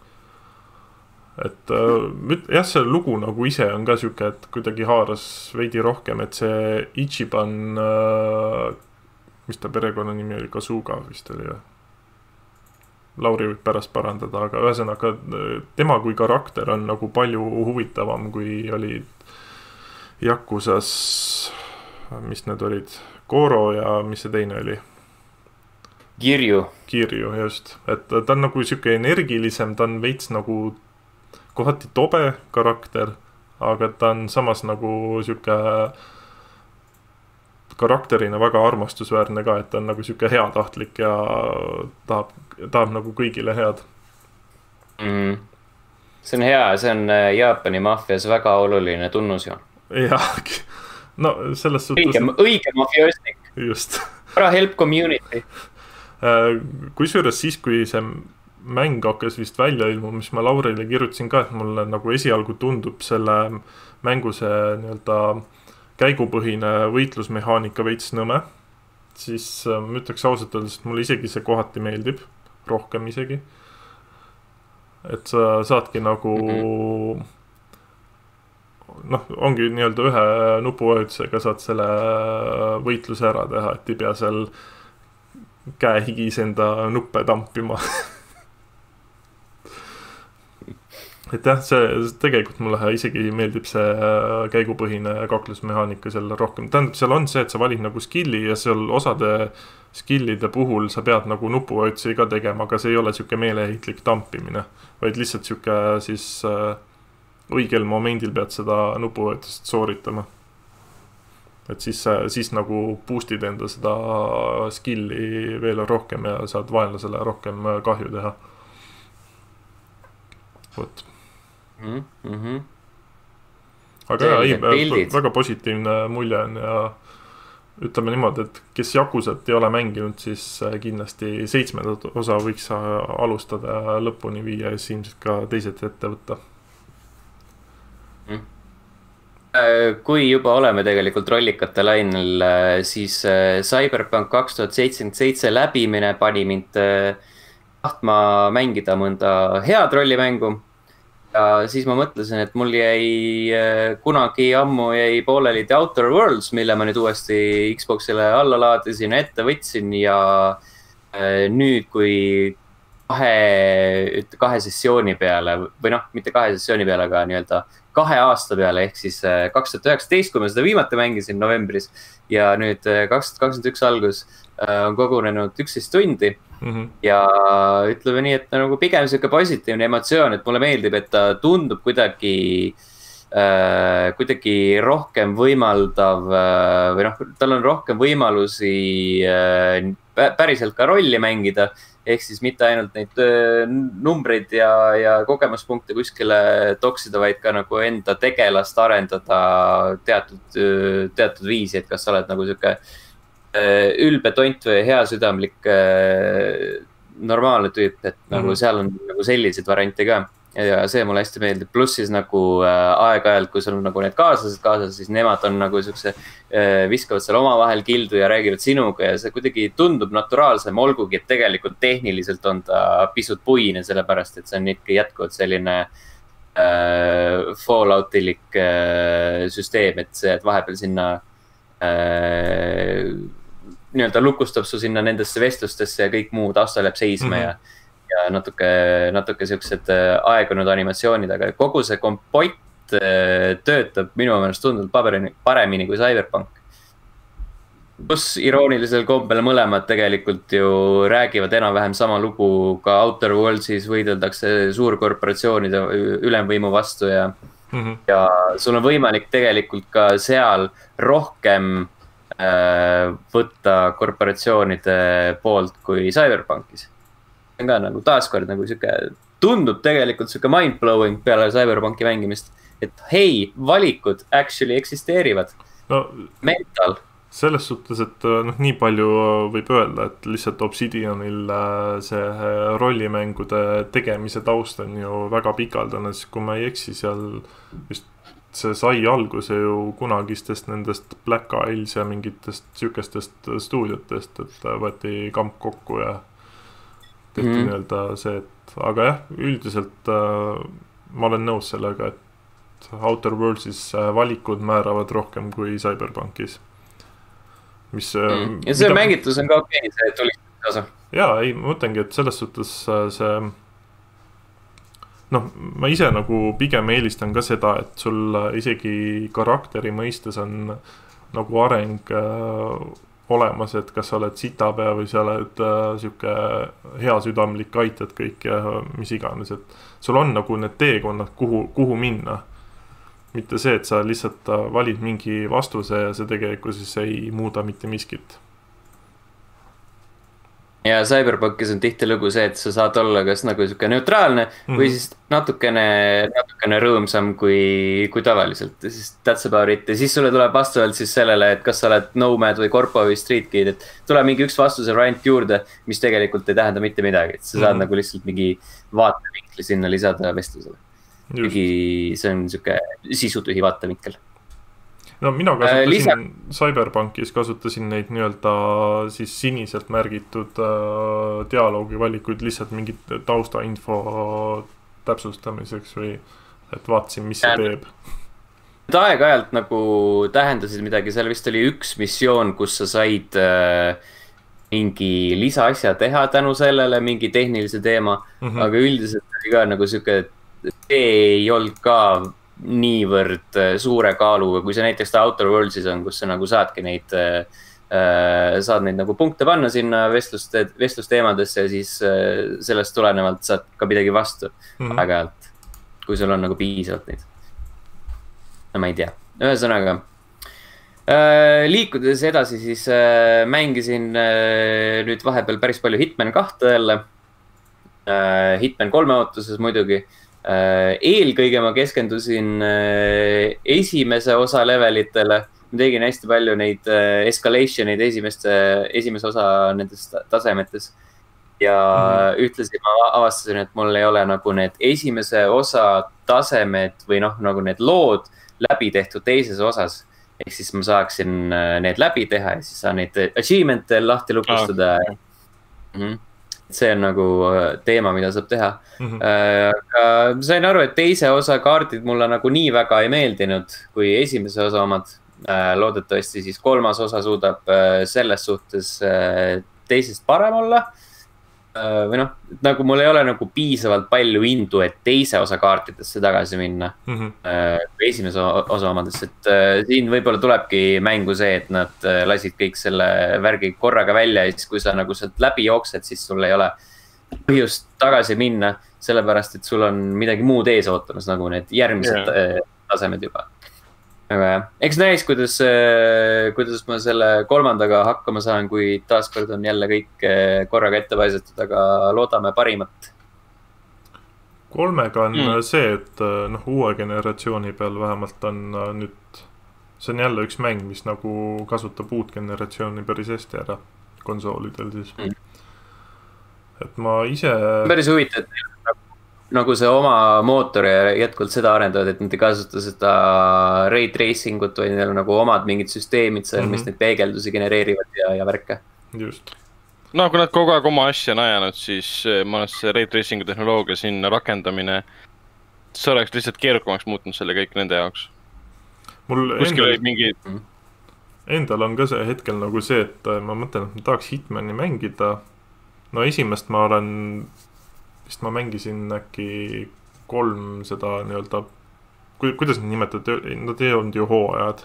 Et jah, see lugu nagu ise on ka siuke, et kuidagi haaras veidi rohkem, et see Ichiban, mis ta perekonna nimi oli, Kazuga vist oli. Lauri võib pärast parandada, aga ühesõnaga tema kui karakter on nagu palju huvitavam, kui oli Yakusas, mis need olid, Goro ja mis see teine oli? Kirju, just. Et ta on nagu siuke energilisem, ta on veits nagu kohati tobe karakter, aga ta on samas nagu siuke karakterina väga armastusväärne ka, et ta on nagu siuke heatahtlik ja tahab nagu kõigile head. See on hea, see on Jaapani maffias väga oluline tunnus ju. Jah, no selles suhtes... Õige mafioostik. Just. Ära help community. Kusjuures siis, kui see mäng hakkas vist välja ilmuma, mis ma Laurile kirjutasin ka, et mulle nagu esialgu tundub selle mängu see nii-öelda käigupõhine võitlusmehaanika veits nõme, siis ma ütleks ausalt öeldes, et mulle isegi see kohati meeldib, rohkem isegi. Et sa saadki nagu, ongi nii-öelda ühe nupuvajutusega saad selle võitluse ära teha, et ei pea seal käehigis enda nuppe tampima. Et jah, see tegelikult mulle isegi meeldib see käigupõhine kaklusmehaanika seal rohkem. Tähendab, seal on see, et sa valid nagu skilli ja seal osade skillide puhul sa pead nagu nupuvajutusi ka tegema, aga see ei ole siuke meeleheitlik tampimine, vaid lihtsalt siuke siis õigel momendil pead seda nupuvajutust sooritama. Et siis nagu boostid enda seda skilli veel rohkem ja saad vaenlasele rohkem kahju teha. Võt. Aga väga positiivne mulje on ja ütleme niimoodi, et kes Yakusat ei ole mänginud, siis kindlasti 7. osa võiks alustada ja lõpuni viia ja siis ilmselt ka teised ette võtta. Kui juba oleme tegelikult rollikate lainel, siis Cyberpunk 2077 läbimine pani mind tahtma mängida mõnda head rollimängu. Ja siis ma mõtlesin, et mul kunagi ammu jäi pooleli The Outer Worlds, mille ma nüüd uuesti Xboxile alla laadisin, ette võtsin ja nüüd, kui kahe sessiooni peale või mitte 2 sessiooni peale, aga nii-öelda 2 aasta peale, ehk siis 2019, kui ma seda viimati mängisin novembris ja nüüd 2021 algus on kogunenud 11 tundi. Ja ütleme nii, et nagu pigem selline positiivne emotsioon, et mulle meeldib, et ta tundub kuidagi rohkem võimaldav või tal on rohkem võimalusi päriselt ka rolli mängida, ehk siis mitte ainult neid numbreid ja kogemuspunkte kuskile toksida, vaid ka nagu enda tegelast arendada teatud viisi, et kas sa oled nagu siuke ülbe tont või hea südamlik normaalne tüüp, et nagu seal on nagu selliseid variante ka ja see mulle hästi meeldib, pluss siis nagu aeg-ajalt, kui sul on nagu need kaaslased kaasas, siis nemad on nagu siukse viskavad seal omavahel kildu ja räägivad sinuga ja see kuidagi tundub naturaalsem, olgugi, et tegelikult tehniliselt on ta pisut puine, sellepärast, et see on ikka jätkuvalt selline Falloutilik süsteem, et see, et vahepeal sinna nii-öelda lukustab su sinna nendesse vestlustesse ja kõik muu taustal jääb seisma ja natuke siuksed aegunud animatsioonid, aga kogu see kompott töötab minu meelest tunduvalt paremini kui Cyberpunk. Plus iroonilisel kombel mõlemad tegelikult ju räägivad enam-vähem sama lugu, ka Outer Worldsis võideldakse suurkorporatsioonide ülemvõimu vastu ja sul on võimalik tegelikult ka seal rohkem võtta korporatsioonide poolt kui Cyberpunkis. See on ka nagu taaskord nagu siuke, tundub tegelikult siuke mind-blowing peale Cyberpunki mängimist, et hei, valikud actually eksisteerivad. Mental. Selles suhtes, et nii palju võib öelda, et lihtsalt Obsidianil see rollimängude tegemise taust on ju väga pikaldane, siis kui ma ei eksi seal vist see sai alguse ju kunagistest nendest Black Isles ja mingitest sükestest stuudiotest, et võeti kamp kokku ja tehti nii-öelda see, et aga jah, üldiselt ma olen nõus sellega, et Outer Worldsis valikud määravad rohkem kui Cyberpunkis. Mis, ja see mängitus on ka okei, see tulistamise osa. Jaa, ei, ma mõtlengi, et selles suhtes see noh, ma ise nagu pigem eelistan ka seda, et sul isegi karakteri mõistes on nagu areng olemas, et kas sa oled sitapea või sa oled siuke hea südamlik, aitad kõik ja mis iganes, et sul on nagu need teekonnad, kuhu minna. Mitte see, et sa lihtsalt valid mingi vastuse ja see tegelikult siis ei muuda mitte miskit. Ja Cyberpunkis on tihti lugu see, et sa saad olla kas nagu siuke neutraalne või siis natukene rõõmsam kui tavaliselt. Siis that's about it. Ja siis sulle tuleb vastavalt siis sellele, et kas sa oled Nomad või Corpo või Street Kid, et tuleb mingi üks vastuse variant juurde, mis tegelikult ei tähenda mitte midagi. Et sa saad nagu lihtsalt mingi vaatevinkli sinna lisada vestlusele. See on siuke sisutühi vaatevinkel. No mina kasutasin Cyberpunkis, kasutasin neid nii-öelda siis siniselt märgitud dialoogi valikuid lihtsalt mingit taustainfo täpsustamiseks või et vaatasin, mis see teeb. Aeg-ajalt nagu tähendasid midagi, seal vist oli üks missioon, kus sa said mingi lisaasja teha tänu sellele, mingi tehnilise teema, aga üldiselt oli ka nagu siuke, see ei olnud ka niivõrd suure kaaluga, kui see näiteks Outer Worldsis on, kus sa nagu saadki neid, saad neid nagu punkte panna sinna vestlusteemadesse ja siis sellest tulenevalt saad ka midagi vastu aeg-ajalt, kui sul on nagu piisavalt neid. No ma ei tea. Ühesõnaga, liikudes edasi, siis mängisin nüüd vahepeal päris palju Hitman 2 jälle. Hitman 3 ootuses muidugi. Eelkõige ma keskendusin esimese osa levelitele. Ma tegin hästi palju neid escalation'id esimese osa nendes tasemetes. Ja ühtlaselt ma avastasin, et mul ei ole nagu need esimese osa tasemed või noh, nagu need lood läbi tehtud teises osas. Ehk siis ma saaksin need läbi teha ja siis saan neid achievement'e lahti lukustada. See on nagu teema, mida saab teha. Sain aru, et teise osa kaardid mulle nagu nii väga ei meeldinud kui esimese osa omad. Loodetavasti siis kolmas osa suudab selles suhtes teisest parem olla. Või noh, nagu mul ei ole nagu piisavalt palju indu, et teise osa kaartidesse tagasi minna. Esimese osa omadesse, et siin võib-olla tulebki mängu see, et nad lasid kõik selle värgi korraga välja ja siis kui sa nagu sealt läbi jooksed, siis sul ei ole põhjust tagasi minna, sellepärast, et sul on midagi muud ees ootamas, nagu need järgmised tasemed juba. Aga jah, eks näis, kuidas ma selle kolmandaga hakkama saan, kui taaskord on jälle kõik korraga ette paisatud, aga loodame parimat. Kolmega on see, et uue generatsiooni peal vähemalt on nüüd, see on jälle üks mäng, mis nagu kasutab uut generatsiooni päris hästi ära konsoolidel siis. Et ma ise... Päris huvitav, et nagu see oma mootori jätkult seda arendavad, et nad ei kasuta seda ray tracingut või neil on nagu omad mingid süsteemid seal, mis neid peegeldusi genereerivad ja värke. Just. No kui nad kogu aeg oma asja on ajanud, siis ma olen see ray tracingu tehnoloogia sinna rakendamine, see oleks lihtsalt keerukamaks muutnud selle kõik nende jaoks. Mul endal on ka see hetkel nagu see, et ma mõtlen, et ma tahaks Hitmani mängida. No esimest ma olen... Vist ma mängisin äkki 3 seda nii-öelda, kuidas need nimetad, nad ei olnud ju hooajad.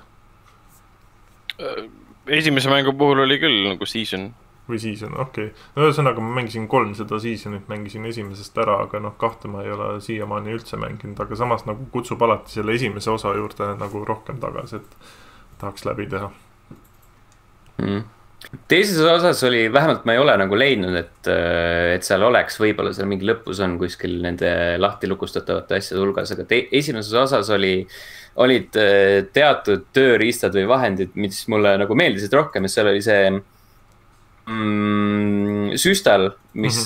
Esimese mängu puhul oli küll nagu season. Või season, okei. No ühesõnaga ma mängisin 3 seda seasonit, mängisin esimesest ära, aga kahte ma ei ole siiamaani üldse mänginud, aga samas nagu kutsub alati selle esimese osa juurde nagu rohkem tagasi, et tahaks läbi teha. Teises osas oli, vähemalt ma ei ole nagu leidnud, et seal oleks, võib-olla seal mingi lõpus on kuskil nende lahti lukustatavate asjade hulgas, aga esimeses osas olid teatud tööriistad või vahendid, mis mulle nagu meeldisid rohkem, et seal oli see süstal, mis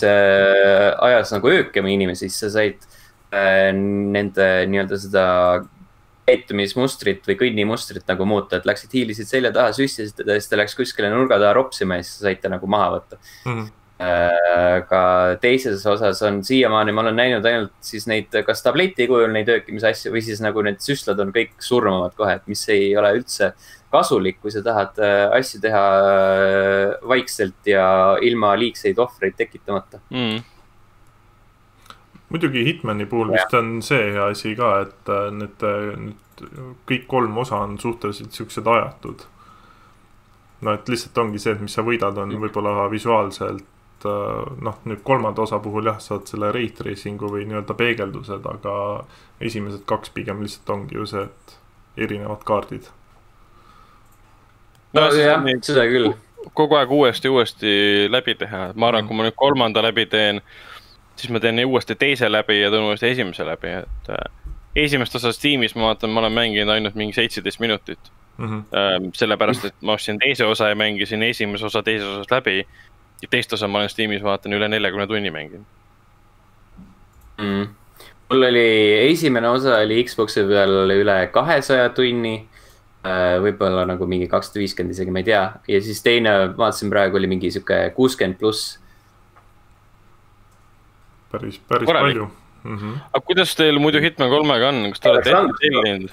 ajas nagu öökema inimesi, siis sa said nende nii-öelda seda käitumismustrit või kõnnimustrit nagu muuta, et läksid hiilisid selja taha, süstisid teda ja siis ta läks kuskile nurga taha ropsima ja siis saite nagu maha võtta. Aga teises osas on siiamaani, ma olen näinud ainult siis neid, kas tableti kujul neid öökimise asju või siis nagu need süstlad on kõik surmavad kohe, et mis ei ole üldse kasulik, kui sa tahad asju teha vaikselt ja ilma liigseid ohvreid tekitamata. Muidugi Hitmani puhul vist on see hea asi ka, et need kõik 3 osa on suhteliselt siuksed ajatud. No, et lihtsalt ongi see, et mis sa võidad, on võib-olla visuaalselt, noh, nüüd 3. osa puhul jah, saad selle ray tracingu või nii-öelda peegeldused, aga esimesed 2 pigem lihtsalt ongi ju see, et erinevad kaardid. No jah, seda küll. Kogu aeg uuesti läbi teha. Ma arvan, kui ma nüüd 3. läbi teen, siis ma teen uuesti teise läbi ja teen uuesti esimese läbi. Et esimest osa Steamis ma vaatan, ma olen mänginud ainult mingi 17 minutit. Sellepärast, et ma ostsin teise osa ja mängisin esimese osa teises osas läbi. Ja teist osa ma olen Steamis vaatan üle 40 tunni mängin. Mul oli esimene osa oli Xbox'i peal üle 200 tunni. Võib-olla nagu mingi 250 isegi, ma ei tea. Ja siis teine, vaatasin praegu, oli mingi siuke 60+. Päris palju. Aga kuidas teil muidu Hitman 3-ga on? Kas te olete ette tellinud?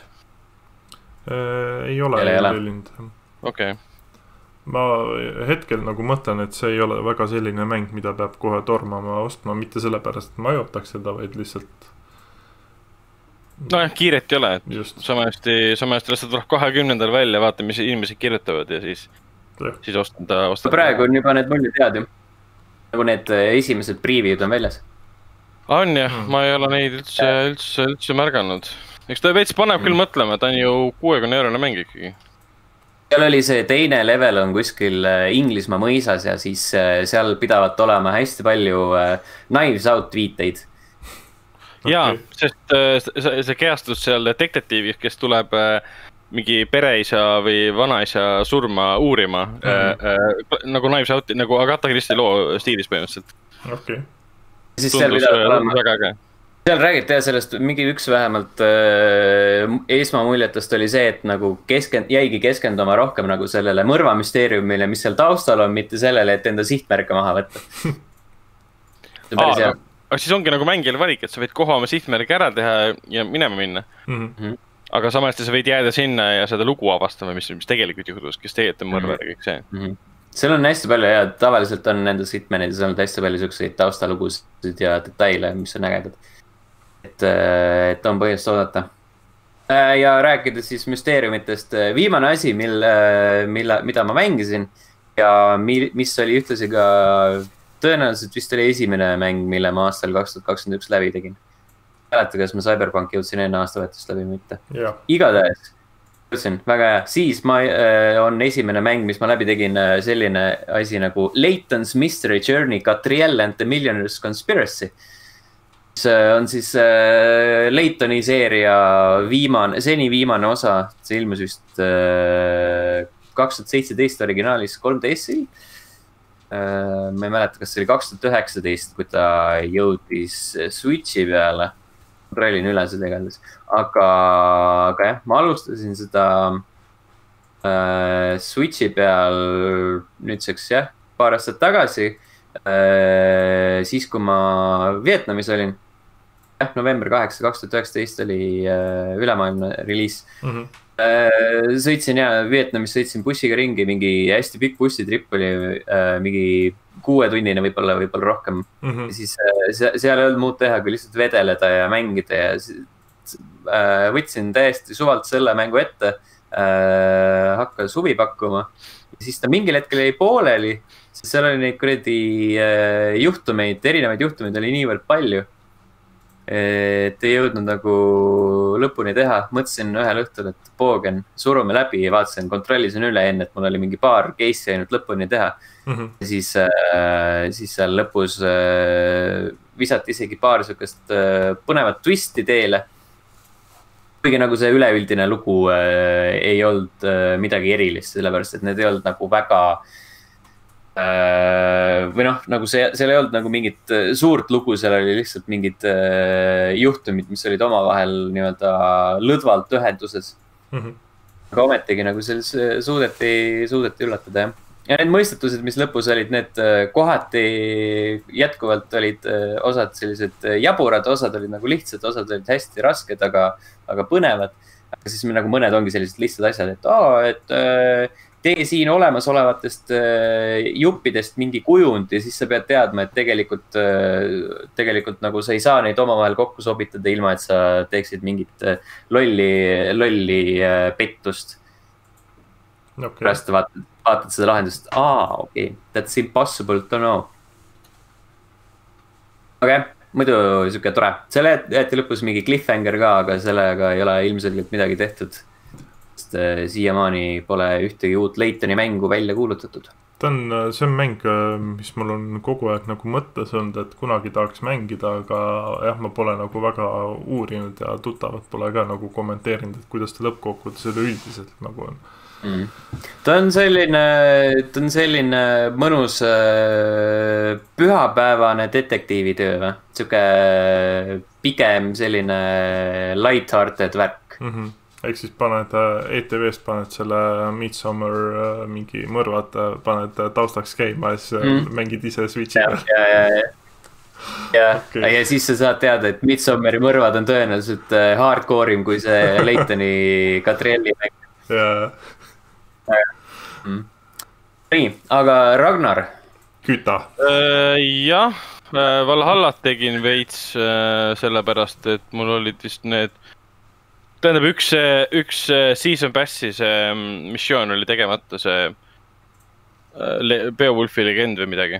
Ei ole tellinud. Okei. Ma hetkel nagu mõtlen, et see ei ole väga selline mäng, mida peab kohe tormama ostma, mitte sellepärast, et ma ei ootaks seda, vaid lihtsalt... Nojah, kiiret ei ole, et sama hästi lastud tuleb 20. välja, vaata, mis inimesed kirjutavad ja siis ostad. Praegu on juba need muljed head ju. Nagu need esimesed preview'd on väljas. On jah, ma ei ole neid üldse märganud. Eks ta veits paneb küll mõtlema, ta on ju 60 € mäng ikkagi. Seal oli see teine level on kuskil Inglismaa mõisas ja siis seal pidavat olema hästi palju Knives Out viiteid. Jaa, sest see kehastus seal detektiivis, kes tuleb mingi pereisa või vanaisa surma uurima, nagu Knives Out, nagu Agatha Christie loo stiilis põhimõtteliselt. Okei. Siis seal seal räägiti ja sellest mingi üks vähemalt esmamuljetest oli see, et nagu jäigi keskenduma rohkem nagu sellele mõrvamüsteeriumile, mis seal taustal on, mitte sellele, et enda sihtmärke maha võtta. Aga siis ongi nagu mängijal valik, et sa võid koha oma sihtmärke ära teha ja minema minna. Aga samasti sa võid jääda sinna ja seda lugu avastama, mis tegelikult juhtus, kes tegelikult on mõrvar ja kõik see. Seal on hästi palju ja tavaliselt on nendes Hitmanides olnud hästi palju selliseid taustalugusid ja detaile, mis on ägedad. Et on põhjust oodata. Ja rääkides siis müsteeriumitest, viimane asi, mida ma mängisin ja mis oli ühtlasi ka tõenäoliselt vist oli esimene mäng, mille ma aastal 2021 läbi tegin. Mäleta, kas ma Cyberpunk jõudsin enne aastavahetust läbi mitte. Igatahes, jõudsin, väga hea. Siis on esimene mäng, mis ma läbi tegin selline asi nagu Layton's Mystery Journey, Catriel and the Millionaire's Conspiracy. See on siis Laytoni seeria seni viimane osa, see ilmus vist 2017 originaalis 3DS-il. Ma ei mäleta, kas see oli 2019, kui ta jõudis Switchi peale. Kontrollin üle seda igatahes. Aga jah, ma alustasin seda Switchi peal nüüdseks jah, paar aastat tagasi. Siis kui ma Vietnamis olin, november 8, 2019 oli ülemaailmne reliis. Sõitsin Vietnamis sõitsin bussiga ringi, mingi hästi pikk bussitripp oli mingi 6-tunnine võib-olla rohkem. Ja siis seal ei olnud muud teha, kui lihtsalt vedeleda ja mängida ja võtsin täiesti suvalt selle mängu ette, hakkas huvi pakkuma. Ja siis ta mingil hetkel jäi pooleli, sest seal oli neid kuradi juhtumeid, erinevaid juhtumeid oli niivõrd palju. Et ei jõudnud nagu lõpuni teha, mõtlesin ühel õhtul, et poogen, surume läbi ja vaatasin, kontrollisin üle enne, et mul oli mingi paar case'i ainult lõpuni teha. Ja siis seal lõpus visati isegi paar sükest põnevat twisti teele. Kuigi nagu see üleüldine lugu ei olnud midagi erilist, sellepärast, et need ei olnud nagu väga või noh, nagu seal ei olnud nagu mingit suurt lugu, seal oli lihtsalt mingid juhtumid, mis olid omavahel nii-öelda lõdvalt ühenduses. Aga ometigi nagu seal suudeti üllatada, jah. Ja need mõistatused, mis lõpus olid, need kohati jätkuvalt olid osad sellised jaburad, osad olid nagu lihtsad, osad olid hästi rasked, aga põnevad. Aga siis nagu mõned ongi sellised lihtsad asjad, et tee siin olemasolevatest juppidest mingi kujund ja siis sa pead teadma, et tegelikult nagu sa ei saa neid omavahel kokku sobitada ilma, et sa teeksid mingit lolli pettust. Pärast vaatad seda lahendust, okei, that's impossible to know. Muidu siuke tore. Selle jäeti lõpus mingi cliffhanger ka, aga sellega ei ole ilmselgelt midagi tehtud. Siiamaani pole ühtegi uut Laytoni mängu välja kuulutatud. See on mäng, mis mul on kogu aeg nagu mõttes olnud, et kunagi tahaks mängida, aga jah, ma pole nagu väga uurinud ja tuttavad pole ka nagu kommenteerinud, et kuidas ta lõppkokkuvõttes üleüldiselt nagu on. Ta on selline mõnus pühapäevane detektiivitöö või? Siuke pigem selline light-hearted värk. Ehk siis ETV-st paned selle Midsommar mingi mõrvad, paned taustaks käima ja siis mängid ise Switchiga. Ja siis sa saad teada, et Midsommari mõrvad on tõenäoliselt hardcore'im kui see Laytoni Catrielli mäng. Nii, aga Ragnar? Küta. Jah, Valhallat tegin veits sellepärast, et mul olid vist need tähendab, üks Season Passi see missioon oli tegemata, see Beowulfi legend või midagi.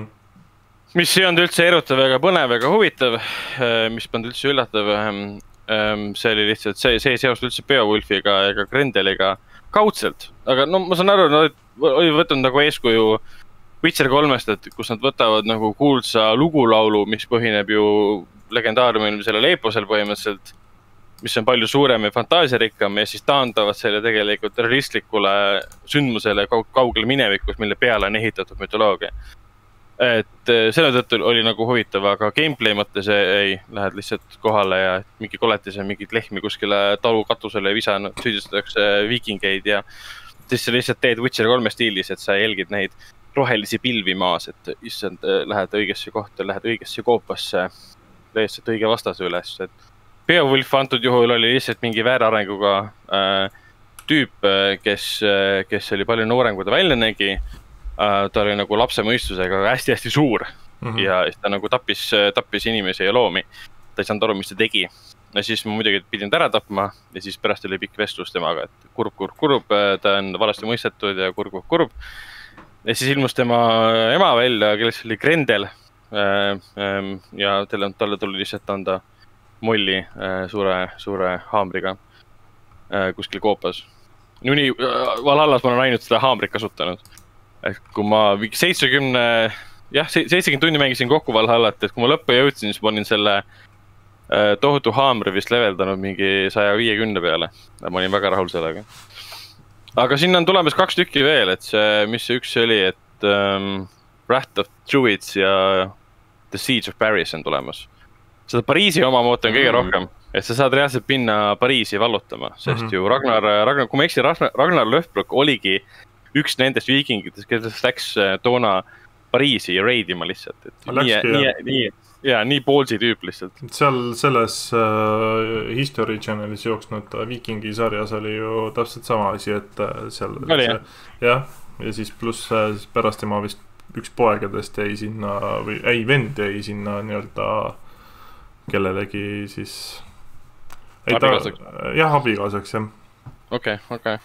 Mis ei olnud üldse erutav ega põnev ega huvitav, mis polnud üldse üllatav. See oli lihtsalt, see seost üldse Beowulfiga ega Grendeliga kaudselt. Aga no ma saan aru, oli võtnud nagu eeskuju Witcher 3-st, et kus nad võtavad nagu kuulsa lugulaulu, mis põhineb ju legendaariumil sellel eeposel põhimõtteliselt, mis on palju suurem ja fantaasiarikkam ja siis taandavad selle tegelikult realistlikule sündmusele kaugele minevikus, mille peale on ehitatud mütoloogia. Et selle tõttu oli nagu huvitav, aga gameplay mõttes ei lähed lihtsalt kohale ja mingi koletise, mingid lehmi kuskile talu katusele visanud, süüdistatakse viikingeid ja siis sa lihtsalt teed Witcher 3 stiilis, et sa jälgid neid rohelisi pilvi maas, et issand, lähed õigesse kohta, lähed õigesse koopasse, lihtsalt õige vastase üles, et Beowulf antud juhul oli lihtsalt mingi väärarenguga tüüp, kes oli palju noorem, kui ta välja nägi. Ta oli nagu lapse mõistusega hästi-hästi suur ja ta nagu tappis inimesi ja loomi. Ta ei saanud aru, mis ta tegi. Ja siis ma muidugi pidin ta ära tapma ja siis pärast oli pikk vestlus temaga, et kurb, ta on valesti mõistetud ja kurb. Ja siis ilmus tema ema välja, kellest oli Grendel ja talle tuli lihtsalt anda molli suure haamriga kuskil koopas. Nii Valhallas ma olen ainult seda haamrit kasutanud. Et kui ma 70 tundi mängisin kokku Valhallat, et kui ma lõppu jõudsin, siis ma olin selle tohutu haamri vist leveldanud mingi 150 peale. Ma olin väga rahul sellega. Aga sinna on tulemas 2 tükki veel, et mis see üks oli, et Wrath of Druids ja The Siege of Paris on tulemas. Seda Pariisi oma moot on kõige rohkem, et sa saad reaalselt minna Pariisi vallutama, sest ju Ragnar, kui ma eksin, Ragnar Löfbrok oligi üks nendest viikingitest, kes läks toona Pariisi ja raidima lihtsalt. Nii poolsi tüüp lihtsalt. Seal selles History Channelis jooksnud Vikingi sarjas oli ju täpselt sama asi, et seal oli, ja siis pluss pärast tema vist üks poegadest jäi sinna, või vend jäi sinna nii-öelda kellelegi siis abikaasaks. Jah, abikaasaks, jah. Okei.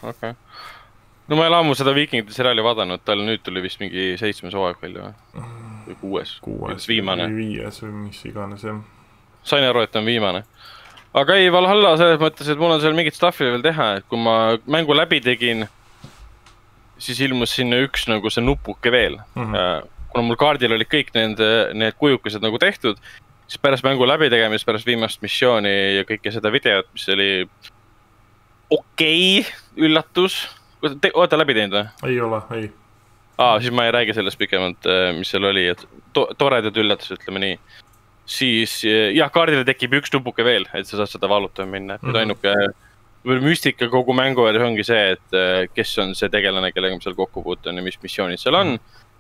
No ma ei ole ammu seda Viikingite seriaali vaadanud, tal nüüd tuli vist mingi 7. hooaeg välja või 6. Viimane. Või 5 või mis iganes, jah. Sain aru, et on viimane. Aga ei, Valhalla selles mõttes, et mul on seal mingit staffi veel teha, et kui ma mängu läbi tegin, siis ilmus sinna üks nagu see nupuke veel. Kuna mul kaardil olid kõik need kujukesed nagu tehtud, siis pärast mängu läbi tegemist, pärast viimast missiooni ja kõike seda videot, mis oli okei üllatus. Olete läbi teinud või? Ei ole, ei. Siis ma ei räägi sellest pikemalt, mis seal oli, et toredad üllatused, ütleme nii. Siis jah, kaardile tekib üks nupuke veel, et sa saad seda valutama minna. Nüüd ainuke müstika kogu mängu ongi see, et kes on see tegelane, kellega ma seal kokku puutun ja mis missioonid seal on.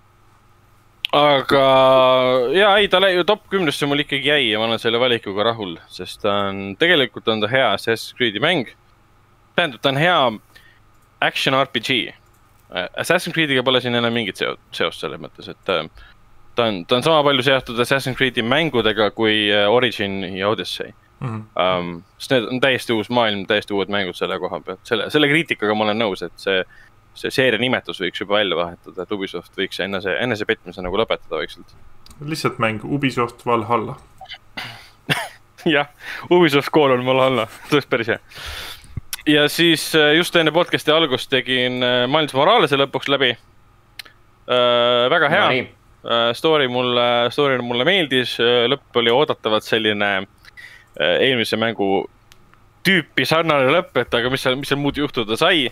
Aga jaa, ei, ta top 10-sse mul ikkagi jäi ja ma olen selle valikuga rahul, sest tegelikult on ta hea Assassin's Creed'i mäng. Tähendab, ta on hea action RPG. Assassin's Creed'iga pole siin enam mingit seost selles mõttes, et ta on sama palju seotud Assassin's Creed'i mängudega kui Origin ja Odyssey. Sest need on täiesti uus maailm, täiesti uued mängud selle koha pealt. Selle kriitikaga ma olen nõus, et see seeria nimetus võiks juba välja vahetada, et Ubisoft võiks enne see petmise nagu lõpetada vaikselt. Lihtsalt mäng Ubisoft Valhalla. Jah, Ubisoft Valhalla, tõesti päris hea. Ja siis just enne podcasti algust tegin Miles Moralese lõpuks läbi. Väga hea. Story mulle meeldis, lõpp oli oodatavalt selline eelmise mängu tüüpi sarnane lõpp, et aga mis seal muud juhtuda sai.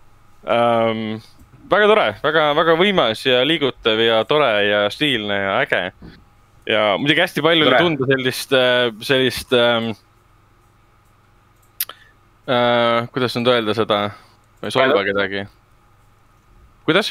Väga tore, väga võimas ja liigutav ja tore ja stiilne ja äge. Ja muidugi hästi palju oli tunda sellist kuidas nüüd öelda seda? Ma ei solva kedagi. Kuidas?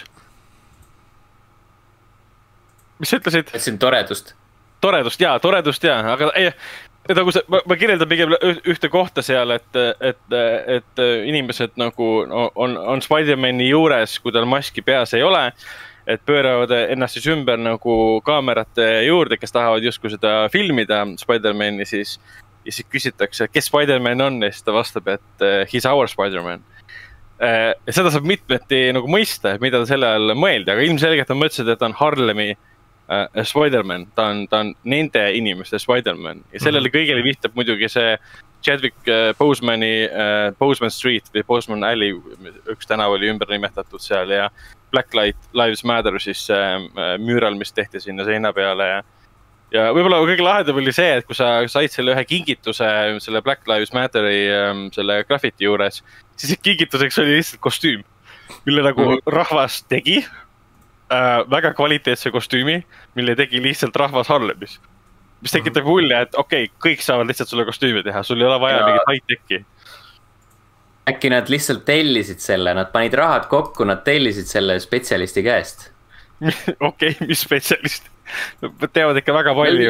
Mis sa ütlesid? Ütlesin toredust. Toredust, jaa. Aga ma kirjeldan pigem ühte kohta seal, et inimesed nagu on Spider-Mani juures, kui tal maski peas ei ole, et pööravad ennast siis ümber nagu kaamerate juurde, kes tahavad justkui seda filmida Spider-Mani, siis küsitakse, kes Spider-Man on, ja siis ta vastab, et he's our Spider-Man. Seda saab mitmeti nagu mõista, mida ta selle all mõeldi, aga ilmselgelt on mõtlesid, et ta on Harlemi Spider-Man, ta on nende inimeste Spider-Man ja sellele kõigele vihtab muidugi see Chadwick Boseman Street või Boseman Alley, üks tänav oli ümber nimetatud seal ja Black Lives Matter siis müüral, mis tehti sinna seina peale ja võib-olla kõige lahedam oli see, et kui sa said selle ühe kingituse selle Black Lives Matteri selle graffiti juures, siis kingituseks oli lihtsalt kostüüm, mille nagu rahvas tegi väga kvaliteetse kostüümi, mille tegi lihtsalt rahvas Harlemis. Mis tekitab mulje, et okei, kõik saavad lihtsalt sulle kostüümi teha, sul ei ole vaja mingit high-tech'i. Äkki nad lihtsalt tellisid selle, nad panid rahad kokku, nad tellisid selle spetsialisti käest. Okei, mis spetsialist? Teavad ikka väga palju.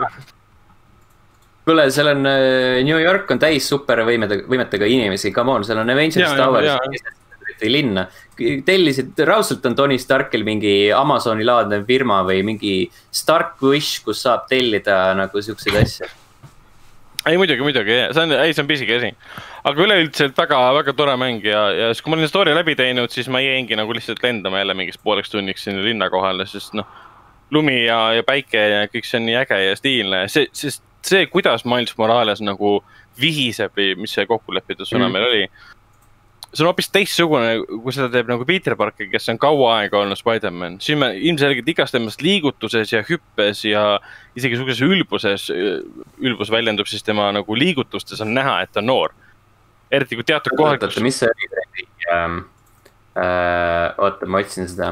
Kuule, seal on New York on täis supervõimetega inimesi, come on, seal on Avengers Towers linna. Tellisid, raudselt on Tony Starkil mingi Amazoni laadne firma või mingi Stark Wish, kus saab tellida nagu siukseid asja. Ei, muidugi, see on pisigi asi. Aga üleüldiselt väga tore mäng ja kui ma olin story läbi teinud, siis ma jäingi nagu lihtsalt lendama jälle mingis pooleks tunniks sinna linna kohale, sest lumi ja päike ja kõik see on nii äge ja stiilne. See, kuidas Miles Morales nagu vihiseb või mis see kokkulepitud sõna meil oli, see on hoopis teistsugune, kui seda teeb nagu Peter Parker, kes on kaua aega olnud Spider-Man. Siin me ilmselgelt igast temast liigutuses ja hüppes ja isegi suguses ülbus väljendub siis tema nagu liigutustes on näha, et ta on noor. Eriti kui teatud kohal... Oota, mis see oli? Oota, ma otsin seda.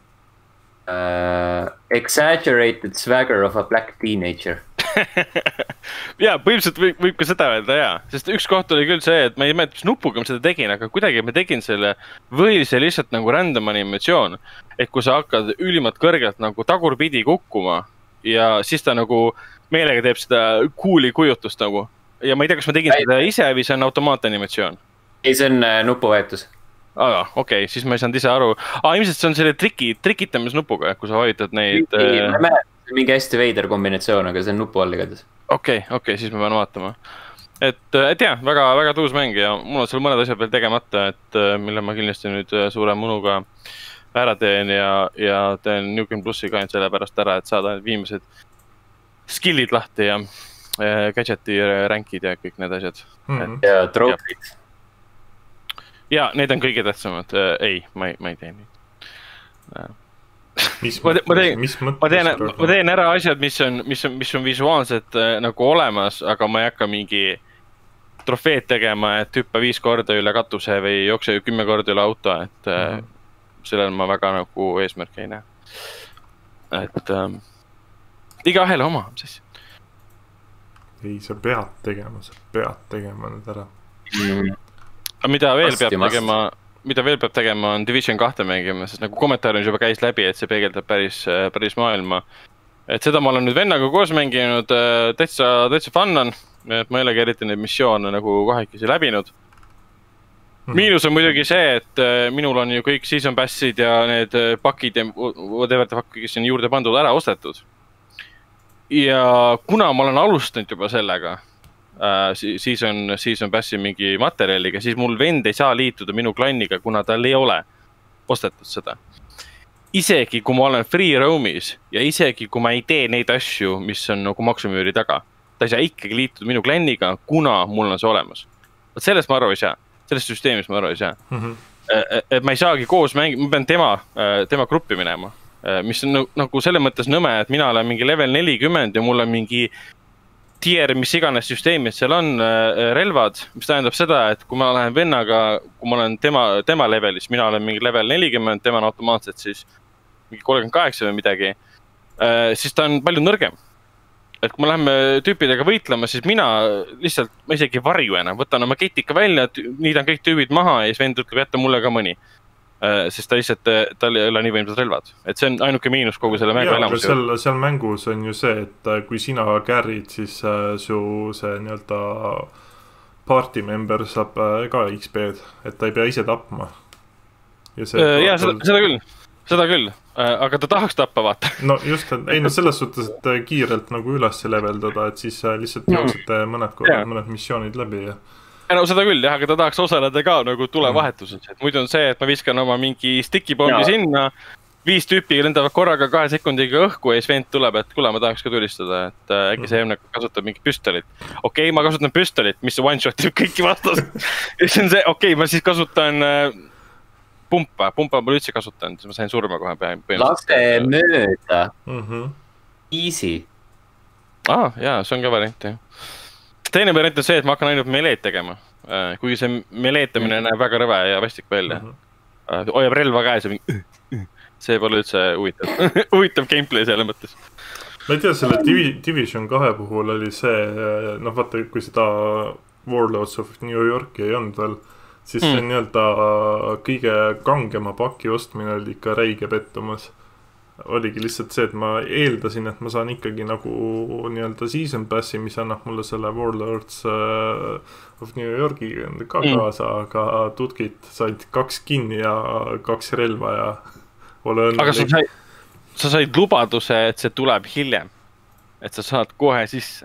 Exaggerated swagger of a black teenager. Ja, põhimõtteliselt võib ka seda öelda, jaa. Sest üks koht oli küll see, et ma ei mäleta, mis nupuga ma seda tegin, aga kuidagi ma tegin selle või see lihtsalt nagu random animatsioon. Et kui sa hakkad ülimalt kõrgelt nagu tagurpidi kukkuma ja siis ta nagu meelega teeb seda cool'i kujutust nagu. Ja ma ei tea, kas ma tegin seda ise või see on automaatanimatsioon? Ei, see on nupuvahetus. Aga, okei, siis ma ei saanud ise aru. Ilmselt see on selle trikitamisnupuga, kui sa vajutad neid... Ma mäletan, see on mingi hästi veider kombinatsioon, aga see on nupu all igatahes. Okei, siis ma pean vaatama. Et jah, väga tuus mäng ja mul on seal mõned asjad veel tegemata, et mille ma kindlasti nüüd suure munuga ära teen ja teen New Game Plusi ka ainult selle pärast ära, et saada viimased skillid lahti ja gadgeti rankid ja kõik need asjad. Ja trofid. Ja, need on kõige tähtsamad. Ei, ma ei tee neid. Ma teen ära asjad, mis on visuaalselt nagu olemas, aga ma ei hakka mingi trofeed tegema, et hüppa 5 korda üle katuse või jookse 10 korda üle auto, et sellel ma väga nagu eesmärki ei näe. Et igaühele oma, mis asja. Ei, sa pead tegema nüüd ära. Mida veel peab tegema on Division 2 mängima, sest nagu kommentaaris juba käis läbi, et see peegeldab päris maailma. Et seda ma olen nüüd vennaga koos mänginud, täitsa fun on, et ma ei olegi eriti neid missioone nagu kahekesi läbinud. Miinus on muidugi see, et minul on ju kõik season passid ja need pakid ja whatever the fuck, kes on juurde pandud ära ostetud. Ja kuna ma olen alustanud juba sellega, siis on passi mingi materjaliga, siis mul vend ei saa liituda minu klanniga, kuna tal ei ole ostetud seda. Isegi kui ma olen free roam'is ja isegi kui ma ei tee neid asju, mis on nagu maksumüüri taga, ta ei saa ikkagi liituda minu klanniga, kuna mul on see olemas. Sellest ma aru ei saa, sellest süsteemist ma aru ei saa. Et ma ei saagi koos mängida, ma pean tema gruppi minema, mis on nagu selle mõttes nõme, et mina olen mingi level 40 ja mul on mingi tier, mis iganes süsteemid seal on relvad, mis tähendab seda, et kui ma lähen vennaga, kui ma olen tema levelis, mina olen mingi level 40, tema on automaatselt siis mingi 38 või midagi, siis ta on palju nõrgem. Et kui me läheme tüüpidega võitlema, siis mina lihtsalt, ma isegi varju enam, võtan oma ketika välja, niidan kõik tüübid maha ja siis vend ütleb, jätta mulle ka mõni. Sest ta lihtsalt, tal ei ole nii võimsad relvad. Et see on ainuke miinus kogu selle mängu elamus. Seal mängus on ju see, et kui sina carry'd, siis su see nii-öelda party member saab ka XP-d, et ta ei pea ise tapma. Seda küll. Aga ta tahaks tappa, vaata. No just, ei no selles suhtes, et kiirelt nagu üles leveldada, et siis lihtsalt jooksete mõned missioonid läbi ja no seda küll, jah, aga ta tahaks osaleda ka nagu tulevahetuses. Et muidu on see, et ma viskan oma mingi stickibombi sinna, 5 tüüpi lendavad korraga 2 sekundiga õhku ja siis vend tuleb, et kuule, ma tahaks ka tulistada, et äkki see kasutab mingi püstolit. Okei, ma kasutan püstolit, mis one-shotib kõiki vastas. Ja see on see, okei, ma siis kasutan pumpa ma üldse kasutan, siis ma sain surma kohe Lase mööda. Easy. Jaa, see on ka variant, jah. Teine variant on see, et ma hakkan ainult meleed tegema. Kuigi see meleetamine näeb väga rõve ja vastik välja. Hoiab relva käes ja mingi... See pole üldse huvitav gameplay selle mõttes. Ma ei tea, selle Division 2 puhul oli see... Noh, vaata, kui seda Warlords of New Yorki ei olnud veel, siis see nii-öelda kõige kangema paki ostmine oli ikka räige pettumas. Oligi lihtsalt see, et ma eeldasin, et ma saan ikkagi nagu nii-öelda season passi, mis annab mulle selle Warlords of New Yorki ka kaasa, aga tutkid said 2 kinni ja 2 relva ja ole õnnelik. Aga sa said lubaduse, et see tuleb hiljem, et sa saad kohe sisse.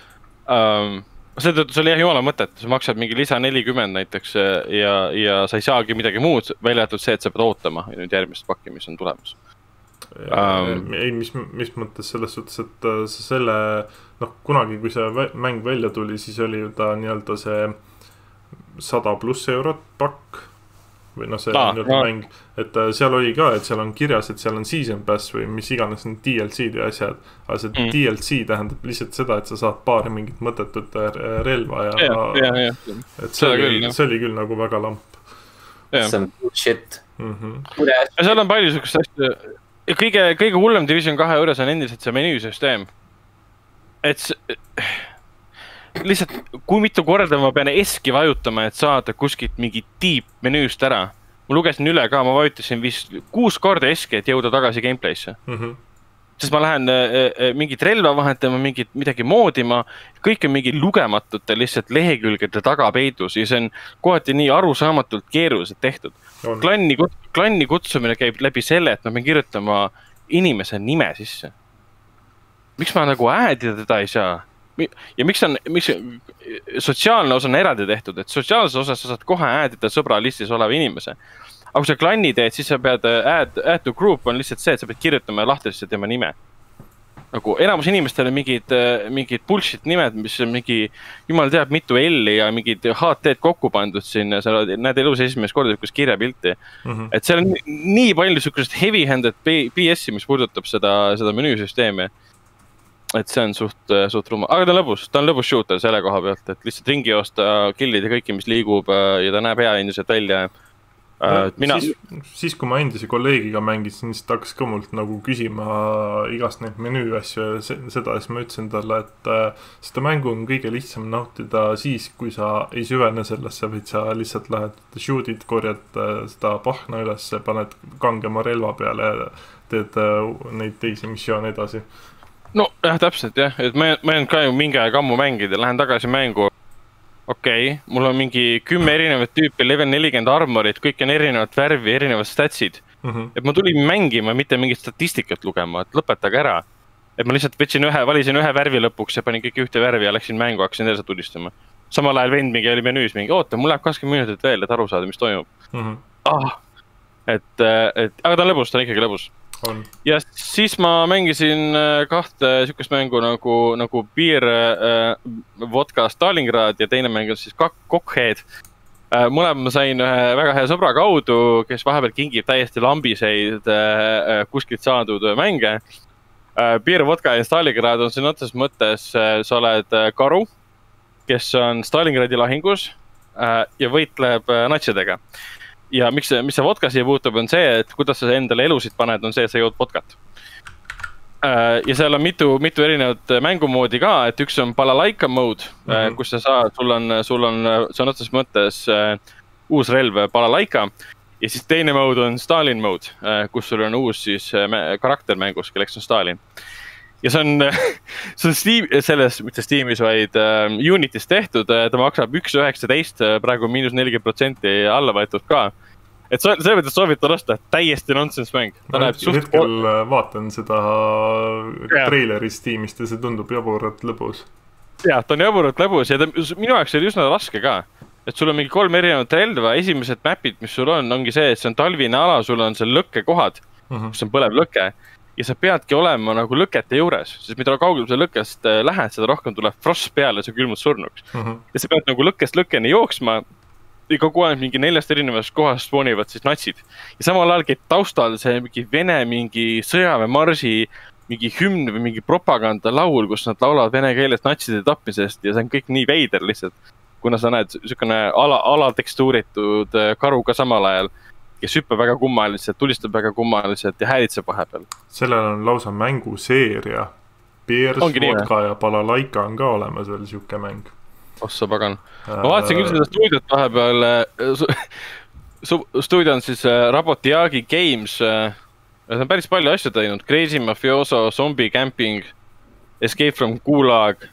Seda oli jah jumala mõtet, sa maksad mingi lisa 40 näiteks ja sa ei saagi midagi muud, välja jätud see, et sa pead ootama nüüd järgmist pakki, mis on tulemas. Ei, mis mõttes selles suhtes, et selle, noh, kunagi kui see mäng välja tuli, siis oli ju ta nii-öelda see 100+ eurot pakk või noh, see mäng, et seal oli ka, et seal on kirjas, et seal on season pass või mis iganes need DLC-d ja asjad, aga see DLC tähendab lihtsalt seda, et sa saad paari mingit mõttetut relva ja et see oli küll nagu väga lamp. Some good shit. Ja seal on palju sükust asju. Kõige hullem Division 2 juures on endiselt see menüüsüsteem. Et lihtsalt, kui mitu korda ma pean eski vajutama, et saada kuskilt mingi tiip menüüst ära. Ma lugesin üle ka, ma vajutasin vist 6 korda eski, et jõuda tagasi gameplaysse. Sest ma lähen mingit relva vahetama, midagi moodima, kõik on mingi lugematute lihtsalt lehekülgede taga peidus ja see on kohati nii arusaamatult keeruliselt tehtud. Klanni kutsumine käib läbi selle, et ma pean kirjutama inimese nime sisse. Miks ma nagu äädida teda ei saa? Ja miks sotsiaalne osa on eraldi tehtud, et sotsiaalses osas sa saad kohe äädida sõbra listis oleva inimese. Aga kui sa klanni teed, siis sa pead add to group on lihtsalt see, et sa pead kirjutama lahtisesse tema nime. Nagu enamus inimestel on mingid bullshit nimed, mis on mingi, jumal teab mitu L-i ja mingid HT-d kokku pandud siin, sa näed elus esimest korda kus kirjapilti. Et seal on nii palju sükust heavy-handed BS-i, mis puudutab seda menüüsüsteemi. Et see on suht rumma. Aga ta on lõbus shooter selle koha pealt, et lihtsalt ringi joosta, killid ja kõiki, mis liigub ja ta näeb hea endiselt välja. Siis kui ma endise kolleegiga mängisin, siis ta hakkas ka mult nagu küsima igast neid menüü asju ja seda, siis ma ütlesin talle, et seda mängu on kõige lihtsam nautida siis, kui sa ei süvene sellesse, vaid sa lihtsalt lähed shoot'id, korjad seda pahna üles, paned kangema relva peale ja teed neid teisi missioone edasi. No jah, täpselt jah, et ma olen ka ju mingi aeg ammu mängida, lähen tagasi mängu. Okei, mul on mingi 10 erinevat tüüpi level 40 armorit, kõik on erinevat värvi, erinevad statsid. Et ma tulin mängima, mitte mingit statistikat lugema, et lõpetage ära. Et ma lihtsalt valisin ühe värvi lõpuks ja panin kõik ühte värvi ja läksin mängu, hakkasin edasi tulistama. Samal ajal vend mingi oli menüüs mingi, oota, mul läheb 20 minutit veel, et aru saada, mis toimub. Aga ta on lõbus, ta on ikkagi lõbus. Ja siis ma mängisin kahte sükest mängu nagu Beer Vodka Stalingrad ja teine mäng on siis Cockhead. Mõlemad ma sain ühe väga hea sõbra kaudu, kes vahepeal kingib täiesti lambiseid kuskilt saadud mänge. Beer Vodka ja Stalingrad on siin otses mõttes, sa oled karu, kes on Stalingradi lahingus ja võitleb natsidega. Ja mis see vodka siia puutub on see, et kuidas sa endale elusid paned, on see, et sa jood vodkat. Ja seal on mitu erinevat mängumoodi ka, et üks on balalaika mode, kus sa saad, sul on otses mõttes uus relv balalaika. Ja siis teine mode on Stalin mode, kus sul on uus siis karakter mängus, kelleks on Stalin. Ja see on mitte Steamis, vaid Unitis tehtud, ta maksab 1.19, praegu -40% alla võetud ka. Et see võttes soovitan osta, täiesti nonsense mäng. Hetkel vaatan seda traileri Steamist ja see tundub jaburalt lõbus. Jah, ta on jaburalt lõbus ja minu jaoks oli üsna raske ka. Et sul on mingi 3 erinevat relva, esimesed mapid, mis sul ongi see, et see on talvine ala, sul on seal lõkkekohad, kus on põlev lõke. Ja sa peadki olema nagu lõkete juures, sest mida kaugel sa lõkkest lähed, seda rohkem tuleb frost peale ja sa külmud surnuks. Ja sa pead nagu lõkkest lõkkeni jooksma ja kogu aeg mingi 4 erinevast kohast spoonivad siis natsid. Ja samal ajal käib taustal see mingi vene, mingi sõjaväemarsi, mingi hümn või mingi propaganda laul, kus nad laulavad vene keeles natside tapmisest ja see on kõik nii veider lihtsalt. Kuna sa näed selline alatekstuuritud karu ka samal ajal, kes hüppab väga kummaliselt, tulistab väga kummaliselt ja häälitseb vahepeal. Sellel on lausa mänguseeria. Beers, Vodka ja Balalaika on ka olemas veel siuke mäng. Ossa pagan. Ma vaatasin küll seda stuudiot vahepeal. Stuudio on siis Rabotiagi Games. Nad on päris palju asju teinud. Crazy Mafioso, Zombie Camping, Escape from Gulag.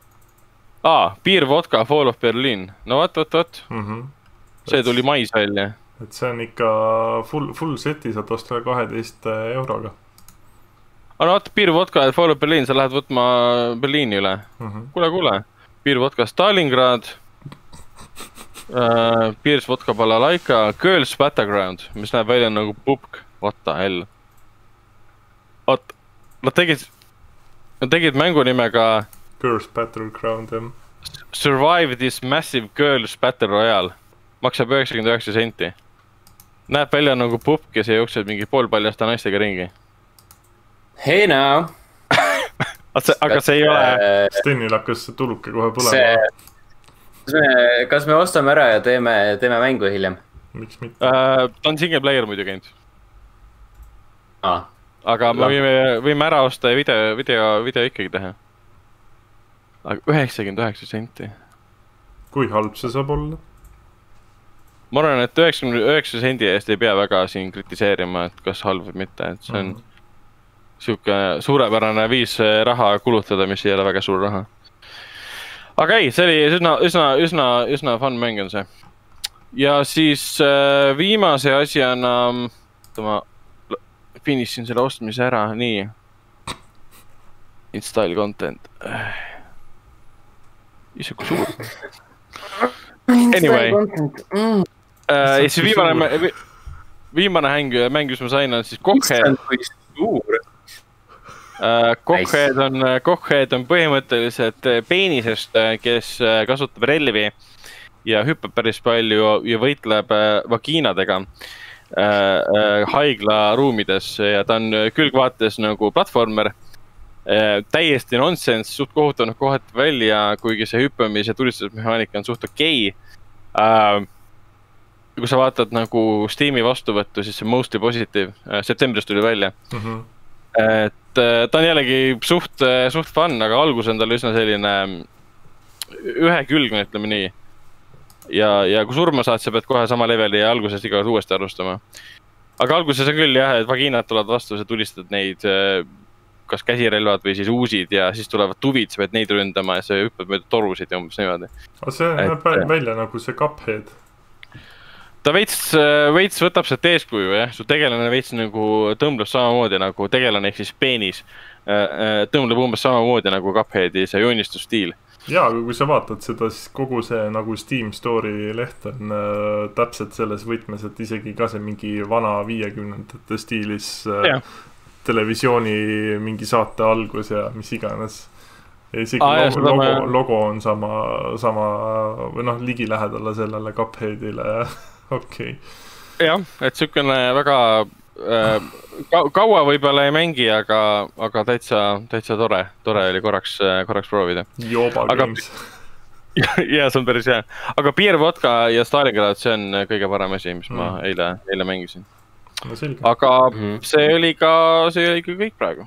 Beer Vodka, Fall of Berlin. No võt. See tuli mais välja. Et see on ikka full seti saad osta 12 euroga. No Beer Vodka ja Fall of Berlin, sa lähed võtma Berliini üle. Kuule. Beer Vodka Stalingrad, Beer Vodka Balalaika, Girls Battleground, mis näeb välja nagu pupk. What the hell? Nad tegid mängu nimega Girls Battleground, jah. Survive this massive Girls Battle Royale. Maksab 99 senti. Näeb välja nagu pupk ja see jookseb mingi poolpaljasta naistega ringi. Hey now! Aga see ei ole... Stenil hakkas tuluke kohe põlema. Kas me ostame ära ja teeme mängu hiljem? Miks mitte? Ta on single player muidu käinud. Aga me võime ära osta ja video ikkagi teha. Aga 99 senti. Kui halb see saab olla? Ma arvan, et 99 sendi eest ei pea väga siin kritiseerima, et kas halb või mitte. Et see on siuke suurepärane viis raha kulutada, mis ei ole väga suur raha. Aga ei, see oli üsna fun mäng on see. Ja siis viimase asjana, ma finishin selle ostmise ära, nii. Install content. Ise kui suur. Anyway. Ja siis viimane mäng, mis ma sain, on siis Cockhead. Cockhead on põhimõtteliselt peenisest, kes kasutab relvi ja hüppab päris palju ja võitleb vagiinadega haigla ruumides ja ta on külgvaates nagu platformer. Täiesti nonsense, suht kohutanud kohati välja, kuigi see hüppamise tulistusmehaanika on suht okei. kui sa vaatad nagu Steam'i vastuvõttu, siis see mostly positive, septembris tuli välja. Et ta on jällegi suht fun, aga algus on tal üsna selline ühekülgne, ütleme nii. Ja kui surma saad, sa pead kohe sama leveli ja alguses iga uuesti arvustama. Aga alguses on küll jah, et vagiinad tulevad vastu, sa tulistad neid kas käsirelvad või siis uusid ja siis tulevad tuvid, sa pead neid ründama ja sa hüppad mööda torusid ja umbes niimoodi. See näeb välja nagu see Cuphead. Ta veits võtab sealt eeskuju, jah. Su tegelane veits nagu tõmbleb samamoodi nagu tegelane ehk siis peenis. Tõmbleb umbes samamoodi nagu Cupheadi see joonistusstiil. Jaa, aga kui sa vaatad seda, siis kogu see nagu Steam Story leht on täpselt selles võtmes, et isegi ka see mingi vana 50ndate stiilis televisiooni mingi saate algus ja mis iganes. Ja isegi logo on sama või ligilähedale sellele Cupheadile. Okei. Jah, et sükene väga kaua võib-olla ei mängi, aga täitsa tore oli korraks proovida. Jooba games. Ja, see on päris hea. Aga Beer, Vodka ja Stalingrad, see on kõige parem asi, mis ma eile mängisin. Aga see oli ka kõik praegu.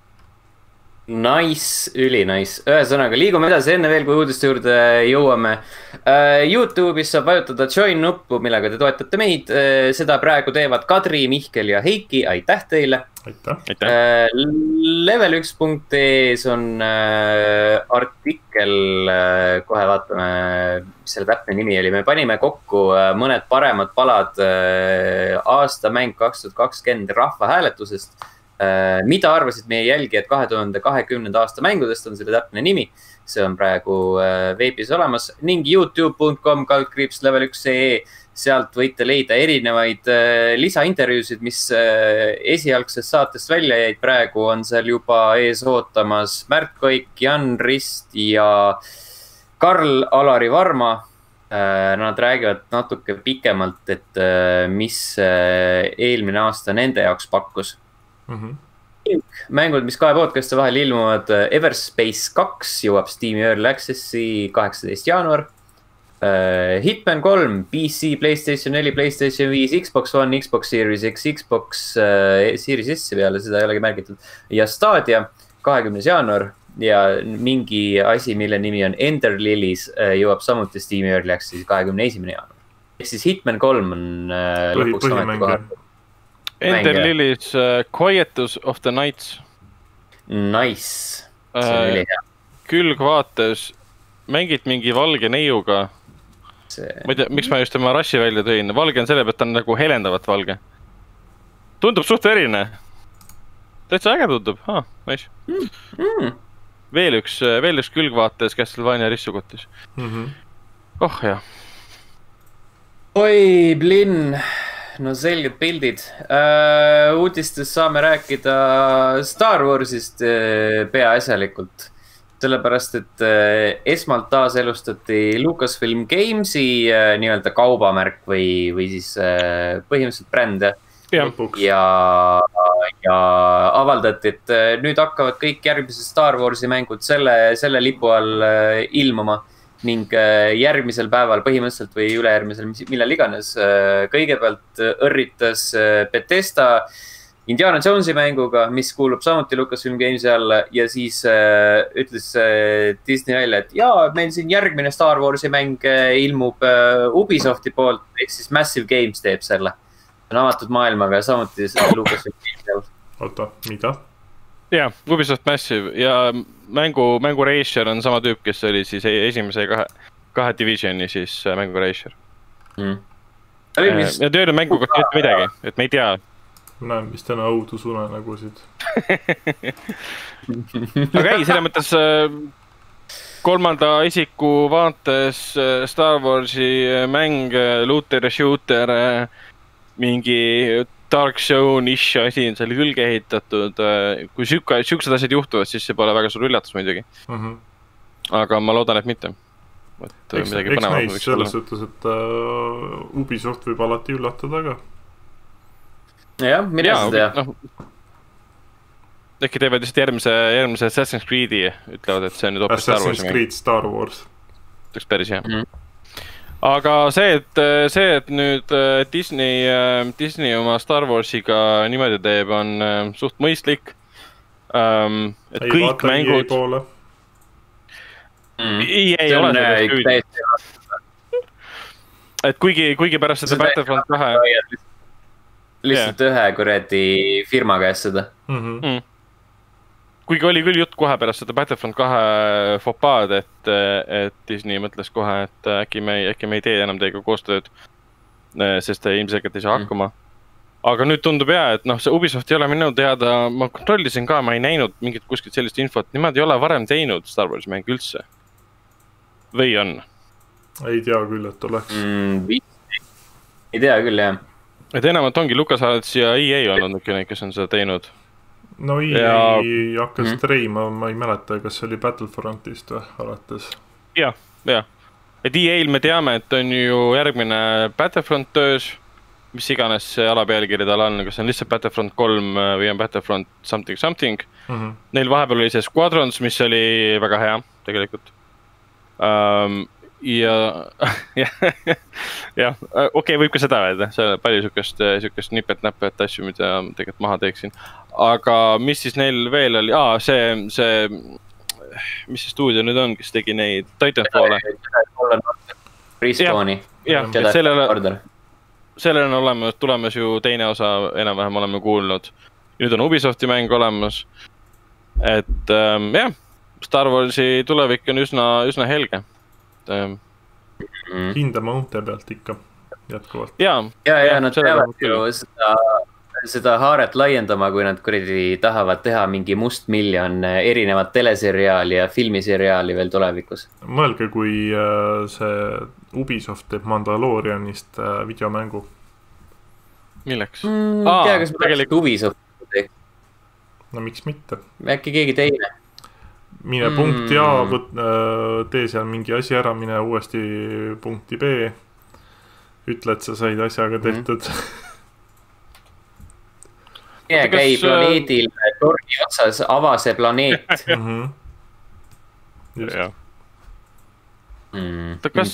Nice, üli nice. Ühesõnaga, liigume edasi enne veel, kui uudiste juurde jõuame. YouTube'is saab vajutada join nuppu, millega te toetate meid. Seda praegu teevad Kadri, Mihkel ja Heiki. Aitäh teile. Aitäh. Level1.ee on artikkel, kohe vaatame, mis selle täpne nimi oli. Me panime kokku mõned paremad palad aastamäng 2020 rahvahääletusest. Mida arvasid meie jälgijad 2020. aasta mängudest on selle täpne nimi. See on praegu veebis olemas ning youtube.com/level1.ee. Sealt võite leida erinevaid lisaintervjuusid, mis esialgsest saatest välja jäid. Praegu on seal juba ees ootamas Märt Koik, Jan Rist ja Karl-Alari Varma. Nad räägivad natuke pikemalt, et mis eelmine aasta nende jaoks pakkus. Mängud, mis kahe podcast'i vahel ilmuvad. Everspace 2 jõuab Steam'i Early Access'i 18. jaanuar. Hitman 3, PC, PlayStation 4, PlayStation 5, Xbox One, Xbox Series X, Xbox Series S peale, seda ei olegi märgitud. Ja Stadia 20. jaanuar ja mingi asi, mille nimi on Ender Lilies, jõuab samuti Steam'i Early Access'i 21. jaanuar. Ehk siis Hitman 3 on lõpuks ameti kohal. Ender Lilies, Quietus of the Nights. Nice. See on üli hea. Külgvaates mängid mingi valge neiuga. Ma ei tea, miks ma just tema rassi välja tõin. Valge on selle pealt, ta on nagu helendavat valge. Tundub suht verine. Täitsa äge tundub. Nice. Veel üks külgvaates Castlevania rissukotis. Jah. Oi, Blinn. No selged pildid. Uudistes saame rääkida Star Warsist peaasjalikult. Sellepärast, et esmalt taas elustati Lucasfilm Gamesi nii-öelda kaubamärk või siis põhimõtteliselt bränd. Ja avaldati, et nüüd hakkavad kõik järgmised Star Warsi mängud selle lipu all ilmuma. Ning järgmisel päeval põhimõtteliselt või ülejärgmisel, millal iganes, kõigepealt õrritas Bethesda Indiana Jonesi mänguga, mis kuulub samuti Lucasfilm Gamesi alla ja siis ütles Disney välja, et meil siin järgmine Star Warsi mäng ilmub Ubisofti poolt, ehk siis Massive Games teeb selle. On avatud maailmaga ja samuti Lucasfilm Games. Oota, mida? Jah, Ubisoft Massive ja mängu Reisher on sama tüüp, kes oli siis esimese kahe divisioni siis mängu Reisher. Ja tööle mängu kohta mitte midagi, et me ei tea. Näen, mis täna õudusunenägusid. Aga ei, selle mõttes kolmanda isiku vaates Star Warsi mäng, looter ja shooter, mingi Dark Zone-ish asi on seal külge ehitatud. Kui sükksed asjad juhtuvad, siis see pole väga suur üllatus muidugi. Aga ma loodan, et mitte. Eks näis selles ütles, et Ubisoft võib alati üllatada ka. Jah, mida seda teha? Äkki teevad just järgmise Assassin's Creed'i, ütlevad, et see on nüüd hoopis Assassin's Creed Star Wars. Tõeks päris hea. aga see, et nüüd Disney oma Star Warsiga niimoodi teeb, on suht mõistlik. Et ei kõik vaata mängud... ei ole sellest hüüdi. Et kuigi pärast seda Battlefront 2... Lihtsalt ühe kuradi firma käest seda. Kuigi oli küll jutt kohe pärast seda Battlefront 2 fopaad, et Disney mõtles kohe, et äkki me ei tee enam teiega koostööd, sest ta ilmselgelt ei saa hakkama. Aga nüüd tundub et see Ubisoft ei ole minu teada, ma kontrollisin ka, ma ei näinud mingit kuskilt sellist infot, nemad ei ole varem teinud Star Warsi mängu üldse. Või on? Ei tea küll, et oleks. Ei tea küll, jah. Et enamalt ongi LucasArts ja EA olnud neid, kes on seda teinud. No EA hakkas treima, ma ei mäleta, kas see oli Battlefrontist või alates. Ja. Et EA-l me teame, et on ju järgmine Battlefront töös, mis iganes see alapealkiri tal on, kas on lihtsalt Battlefront 3 või on Battlefront something. Neil vahepeal oli see Squadrons, mis oli väga hea tegelikult. Ja okei, võib ka seda öelda, see on palju sükest nipet-näpet asju, mida tegelikult maha teeksin. Aga mis siis neil veel oli? Mis see stuudio nüüd on, kes tegi neid Titanfall'e? Restawni. Sellel on tulemas ju teine osa, enam-vähem oleme kuulnud. Nüüd on Ubisofti mäng olemas. Et Star Warsi tulevik on üsna helge. Hindama uute pealt ikka jätkuvalt. Ja nad peavad ju seda haaret laiendama, kui nad kuradi tahavad teha mingi must miljon erinevat teleseriaali ja filmiseriaali veel tulevikus. Mõelge, kui see Ubisoft teeb Mandalorianist videomängu. Milleks? Tea, kas ma tegelikult Ubisoft teeks? No miks mitte? Äkki keegi teine? Mine punkti A, tee seal mingi asi ära, mine uuesti punkti B. Ütle, et sa said asjaga tehtud. Käi planeedil torgi otsas avase planeet. Kas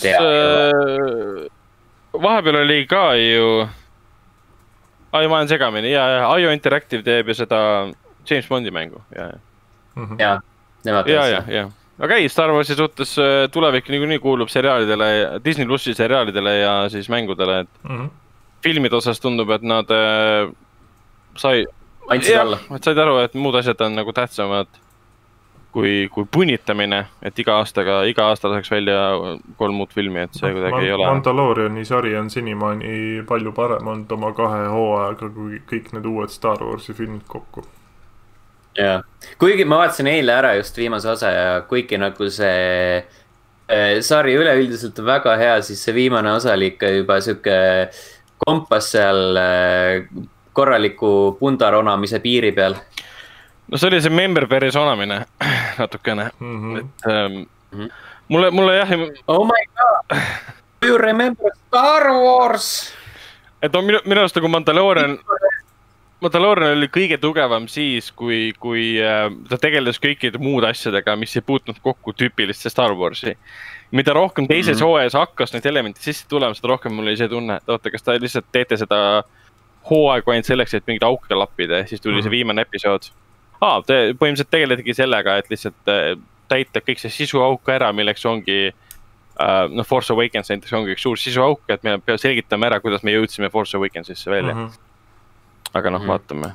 vahepeal oli ka ju... ma olen segamini. IO Interactive teeb ju seda James Bondi mängu. Ja. Aga ei, Star Warsi suhtes tulevik nii kuulub seriaalidele, Disney Plussi seriaalidele ja siis mängudele, et filmide osas tundub, et nad said aru, et muud asjad on nagu tähtsamad kui punnitamine, et iga aasta laseks välja 3 muud filmi, et see kuidagi ei ole. Mandaloriani sari on senimaani palju parem olnud oma 2 hooaega kui kõik need uued Star Warsi filmid kokku. Ja. Kuigi ma vaatasin eile ära just viimase osa ja kuigi nagu see sari üleüldiselt on väga hea, siis see viimane osa oli ikka juba süke kompas seal korraliku pundaronamise piiri peal. No see oli see memberberries onamine natukene. Mulle jah... Oh my god! Do you remember Star Wars? Et on minu arust nagu Mandalorian oli kõige tugevam siis, kui ta tegeles kõikide muud asjadega, mis ei puutnud kokku tüüpiliste Star Warsi. Mida rohkem teises hooajas hakkas neid elemente sisse tulema, seda rohkem mul oli see tunne, et oota, kas ta lihtsalt teete seda hooaegu ainult selleks, et mingid auke lappida, ja siis tuli see viimane episood. Te põhimõtteliselt tegeletegi sellega, et lihtsalt täita kõik see sisuauk ära, milleks ongi Force Awakens näiteks ongi üks suur sisuauk, et me selgitame ära, kuidas me jõudsime Force Awakensisse välja. Aga vaatame.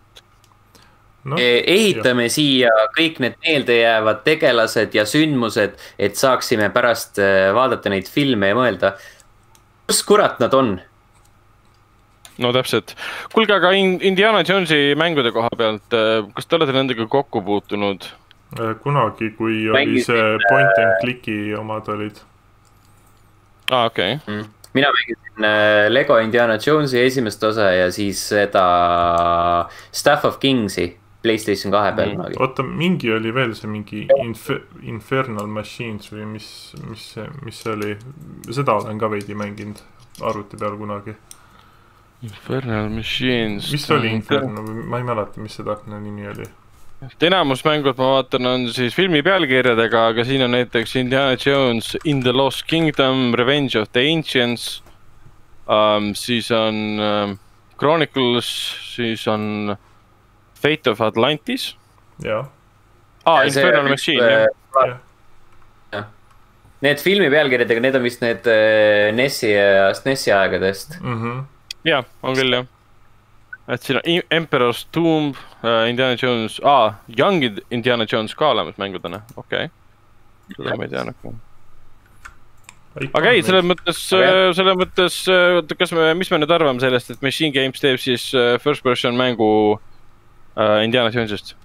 Ehitame siia kõik need meeldejäävad tegelased ja sündmused, et saaksime pärast vaadata neid filme ja mõelda, kus kurat nad on? No täpselt. Kuulge, aga Indiana Jonesi mängude koha pealt, kas te olete nendega kokku puutunud? Kunagi, kui oli see point and click'i omad olid. Okei. Mina mängisin Lego Indiana Jonesi esimest osa ja siis seda Staff of Kingsi PlayStation 2 peal. Oota, mingi oli veel see mingi Infernal Machines või mis see oli. Seda olen ka veidi mänginud arvuti peal kunagi. Infernal Machines. Mis oli Infernal? Ma ei mäleta, mis see täpne nimi oli. enamus mängud ma vaatan on siis filmi pealkirjadega, aga siin on näiteks Indiana Jones in the Lost Kingdom, Revenge of the Ancients, siis on Chronicles, siis on Fate of Atlantis. Jah. Infernal Machine, jah. Need filmi pealkirjadega, need on vist need NES-i aegadest. Jah, on küll jah. Et siin on Emperor's Tomb, Indiana Jones, Young Indiana Jones ka olemas mängudena, okei. Seda ma ei tea nagu. Aga ei, selles mõttes, mis me nüüd arvame sellest, et Machine Games teeb siis first person mängu Indiana Jones'ist?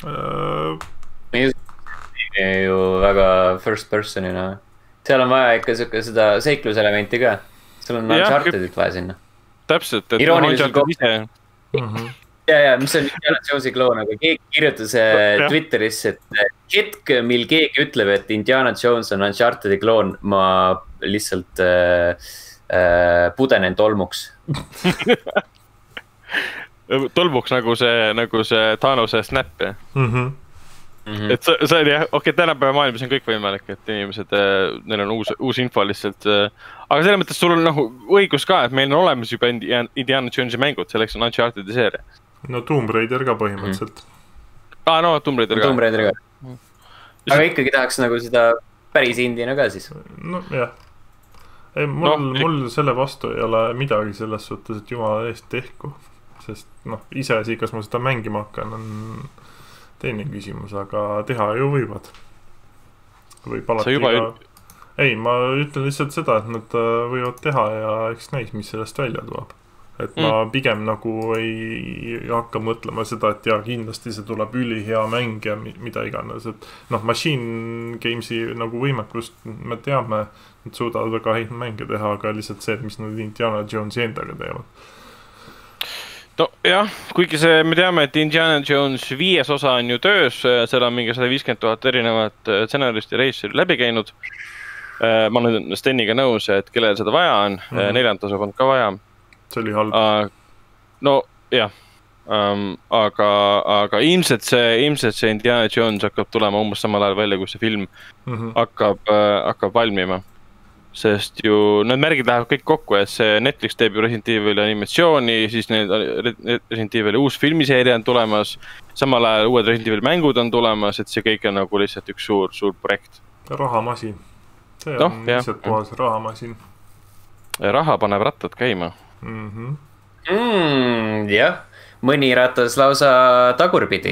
Ju väga first person'ina. Seal on vaja ikka seda seikluselementi ka. Seal on Unchartedit vaja sinna. Täpselt, et Uncharted ise. Ja, mis on Indiana Jonesi kloon, aga keegi kirjutas Twitterisse, et hetk, mil keegi ütleb, et Indiana Jones on Unchartedi kloon, ma lihtsalt pudenen tolmuks. Tolmuks nagu see Thanose snap, jah? Et see on jah, okei, tänapäeva maailmas on kõik võimalik, et inimesed, neil on uus info lihtsalt. Aga selle mõttes sul on nagu õigus ka, et meil on olemas juba Indiana Jonesi mängud, selleks on Unchartedi seeria. No Tomb Raider ka põhimõtteliselt. No Tomb Raider ka. Aga ikkagi tahaks nagu seda päris indina ka siis. No jah. Mul selle vastu ei ole midagi selles suhtes, et jumala eest tehku. Sest iseasi, kas ma seda mängima hakkan, on teine küsimus, aga teha ju võivad. Võib alati ka... Ei, ma ütlen lihtsalt seda, et nad võivad teha ja eks näis, mis sellest välja tuleb. Et ma pigem nagu ei hakka mõtlema seda, et kindlasti see tuleb ülihea mäng ja mida iganes. Et Machine Gamesi nagu võimekust me teame, et suudavad väga häid mänge teha, aga lihtsalt see, et mis nad Indiana Jonesi endaga teevad. No jah, kuigi me teame, et Indiana Jones 5. osa on ju töös, seal on mingi 150 000 erinevat stsenarist ja reissi läbi käinud. Ma olen Steniga nõus, et kellel seda vaja on, 4. osa polnud ka vaja. See oli halb. No jah, aga ilmselt see Indiana Jones hakkab tulema umbes samal ajal välja, kui see film hakkab valmima. Sest ju need märgid lähevad kõik kokku, et see Netflix teeb ju Resident Evil animatsiooni, siis Resident Evil uus filmiseeria on tulemas, samal ajal uued Resident Evil mängud on tulemas, et see kõik on nagu lihtsalt üks suur projekt. Rahamasin. See on lihtsalt puhas rahamasin. Raha paneb rattad käima. Jah, mõni ratas lausa tagurpidi.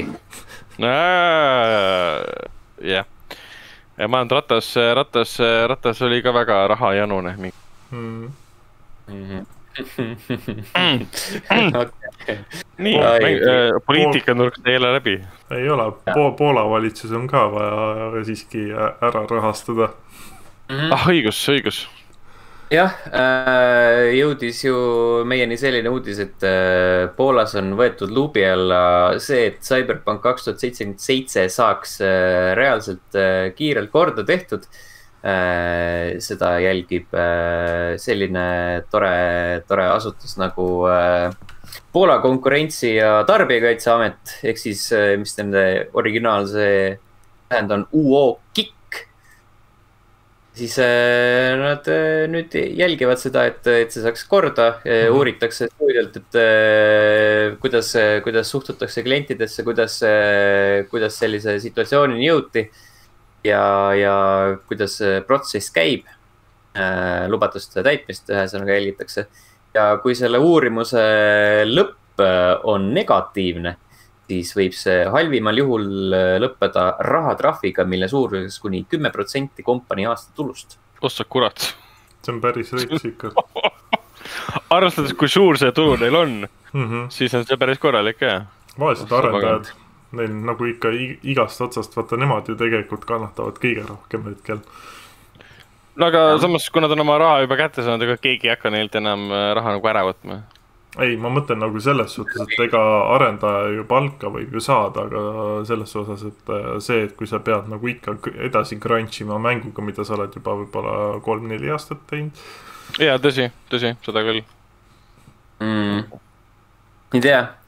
Jah. Ja ma olen ratas oli ka väga rahajanune. Nii, poliitika nurkst ei ole läbi. Ei ole, Poola valitsus on ka vaja siiski ära rahastada. Õigus. Jah, jõudis ju meieni selline uudis, et Poolas on võetud luubi alla see, et Cyberpunk 2077 saaks reaalselt kiirelt korda tehtud. Seda jälgib selline tore asutus nagu Poola konkurentsi- ja tarbijakaitseamet, ehk siis, mis nende originaalse tähend on UOKIK. Siis nad nüüd jälgivad seda, et see saaks korda, uuritakse stuudialt, et kuidas suhtutakse klientidesse, kuidas sellise situatsioonini jõuti ja kuidas protsess käib, lubaduste täitmist ühesõnaga jälgitakse. Ja kui selle uurimuse lõpp on negatiivne, siis võib see halvimal juhul lõppeda rahatrahviga, mille suuruses kuni 10% kompanii aasta tulust. Ossa kurat. See on päris riks ikka. Arvestades, kui suur see tulu neil on, siis on see päris korralik, jah. Vaesed arendajad, neil nagu ikka igast otsast, vaata nemad ju tegelikult kannatavad kõige rohkem hetkel. No aga samas, kui nad on oma raha juba kätte saanud, ega keegi ei hakka neilt enam raha nagu ära võtma. Ei, ma mõtlen nagu selles suhtes, et ega arendaja ju palka võib ju saada, aga selles osas, et see, et kui sa pead nagu ikka edasi crunchima mänguga, mida sa oled juba võib-olla 3-4 aastat teinud. Jaa, tõsi, seda küll. Ei tea,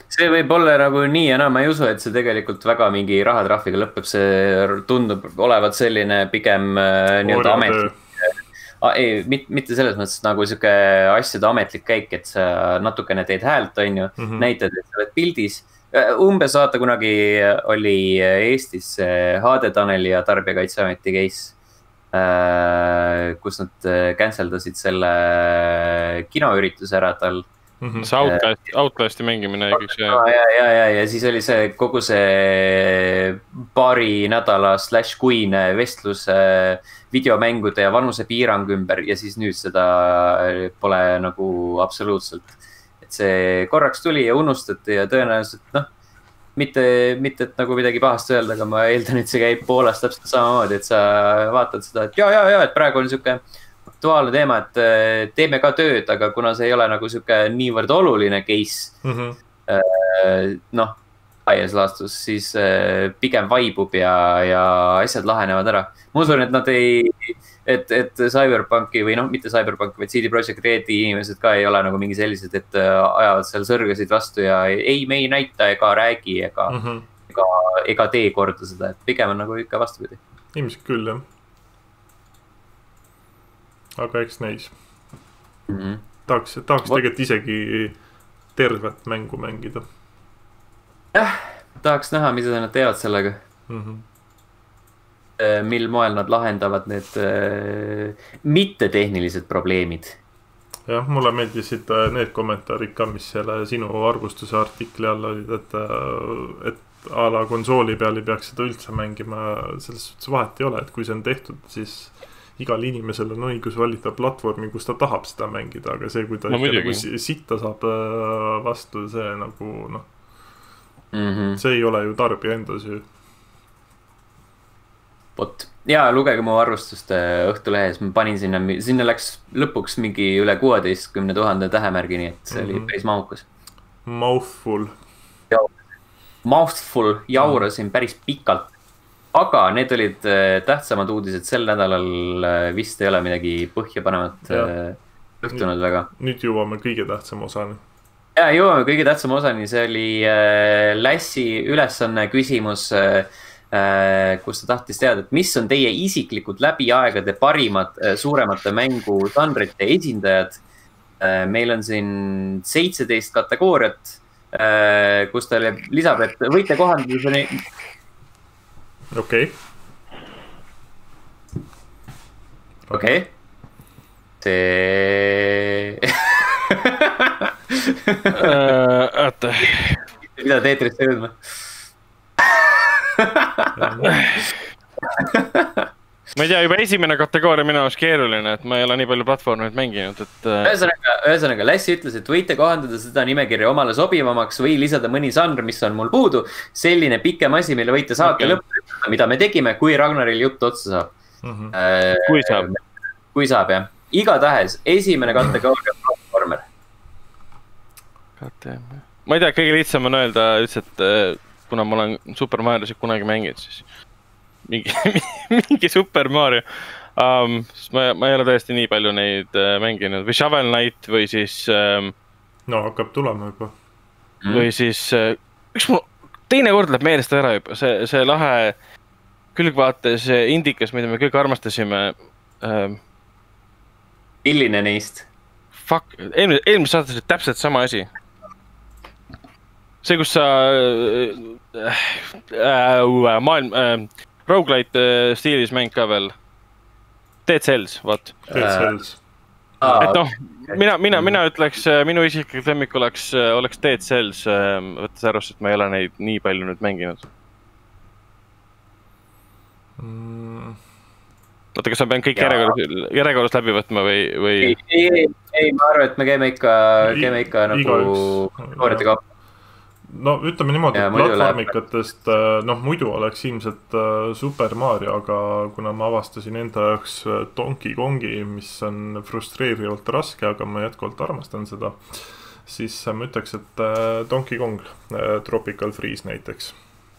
see võib olla nagu nii ja naa, ma ei usu, et see tegelikult väga mingi rahatrahviga lõpeb, see tundub olevat selline pigem nii-öelda ametlik. Ei, mitte selles mõttes nagu siuke asjade ametlik käik, et sa natukene teed häält, on ju, näitad, et sa oled pildis. Umbes vaata kunagi oli Eestis HD Taneli ja Tarbijakaitseameti case, kus nad canceldasid selle kinoürituse ära tal. See Outlasti mängimine. Ja siis oli see kogu see paari nädala /kuine vestlus videomängude ja vanuse piirang ümber ja siis nüüd seda pole nagu absoluutselt. Et see korraks tuli ja unustati ja tõenäoliselt mitte et nagu midagi pahast öelda, aga ma eeldan, et see käib Poolas täpselt samamoodi, et sa vaatad seda, et ja, et praegu on siuke aktuaalne teema, et teeme ka tööd, aga kuna see ei ole nagu siuke niivõrd oluline case, laias laastus, siis pigem vaibub ja asjad lahenevad ära. Ma usun, et nad et Cyberpunki või mitte Cyberpunki, vaid CD Projekt Redi inimesed ka ei ole nagu mingi sellised, et ajavad seal sõrgasid vastu ja ei, me ei näita ega räägi ega tee korda seda, et pigem on nagu ikka vastupidi. Ilmselt küll, jah. Aga eks näis. Tahaks tegelikult isegi tervet mängu mängida. Jah, tahaks näha, mida nad teevad sellega. Mil moel nad lahendavad need mittetehnilised probleemid. Jah, mulle meeldisid need kommentaarid ka, mis selle sinu arvustuse artikli all olid, et a la konsooli peal ei peaks seda üldse mängima, selles suhtes vahet ei ole, et kui see on tehtud, siis igal inimesel on õigus valida platvormi, kus ta tahab seda mängida, aga see, kui ta nagu sitta saab vastu, see nagu see ei ole ju tarbija enda süü. Vot. Ja lugege mu arvustust Õhtulehes, ma panin sinna läks lõpuks mingi üle 16 000 tähemärgini, et see oli päris mahukas. Mouthful jaurasin päris pikalt, aga need olid tähtsamad uudised sel nädalal vist ei ole midagi põhjapanevat õhtunud väga. Nüüd jõuame kõige tähtsama osani. Ja jõuame kõige tähtsama osani, see oli Lassi ülesanne küsimus, kus ta tahtis teada, et mis on teie isiklikud läbi aegade parimad suuremate mängu žanrite esindajad. Meil on siin 17 kategooriat, kus ta lisab, et võite kohandada. Okei. See... Oota. Mida Teetrisse jõudma? Ma ei tea, juba esimene kategooria minu jaoks keeruline, et ma ei ole nii palju platvormid mänginud, et... Ühesõnaga, Lassi ütles, et võite kohandada seda nimekirja omale sobivamaks või lisada mõni žanr, mis on mul puudu. Selline pikem asi, mille võite saate lõppu, mida me tegime, kui Ragnaril jutt otsa saab. Kui saab, jah. Igatahes, esimene kategooria on platvormer. Ma ei tea, kõige lihtsam on öelda üldse, et kuna ma olen Super Mario'sid kunagi mänginud, siis mingi Super Mario. Ma ei ole tõesti nii palju neid mänginud. Või Shovel Knight või siis... No, hakkab tulema juba. Või siis... Üks mul teine kord läheb meelest ära juba. See lahe külgvaates indikas, mida me kõik armastasime. Milline neist? Fuck, eelmise saates oli täpselt sama asi. See, kus sa roguelite stiilis mäng ka veel. Dead Cells, vaat. Dead Cells. Et noh, mina ütleks, minu isiklik lemmik oleks Dead Cells, võttes arvast, et ma ei ole neid nii palju nüüd mänginud. Oota, kas ma pean kõik järjekorras läbi võtma või? Ei, ma arvan, et me käime ikka nagu koorite kaupa. No ütleme niimoodi, et platvormikatest, muidu oleks ilmselt Super Mario, aga kuna ma avastasin enda jaoks Donkey Kongi, mis on frustreerivalt raske, aga ma jätkuvalt armastan seda, siis ma ütleks, et Donkey Kong, Tropical Freeze näiteks.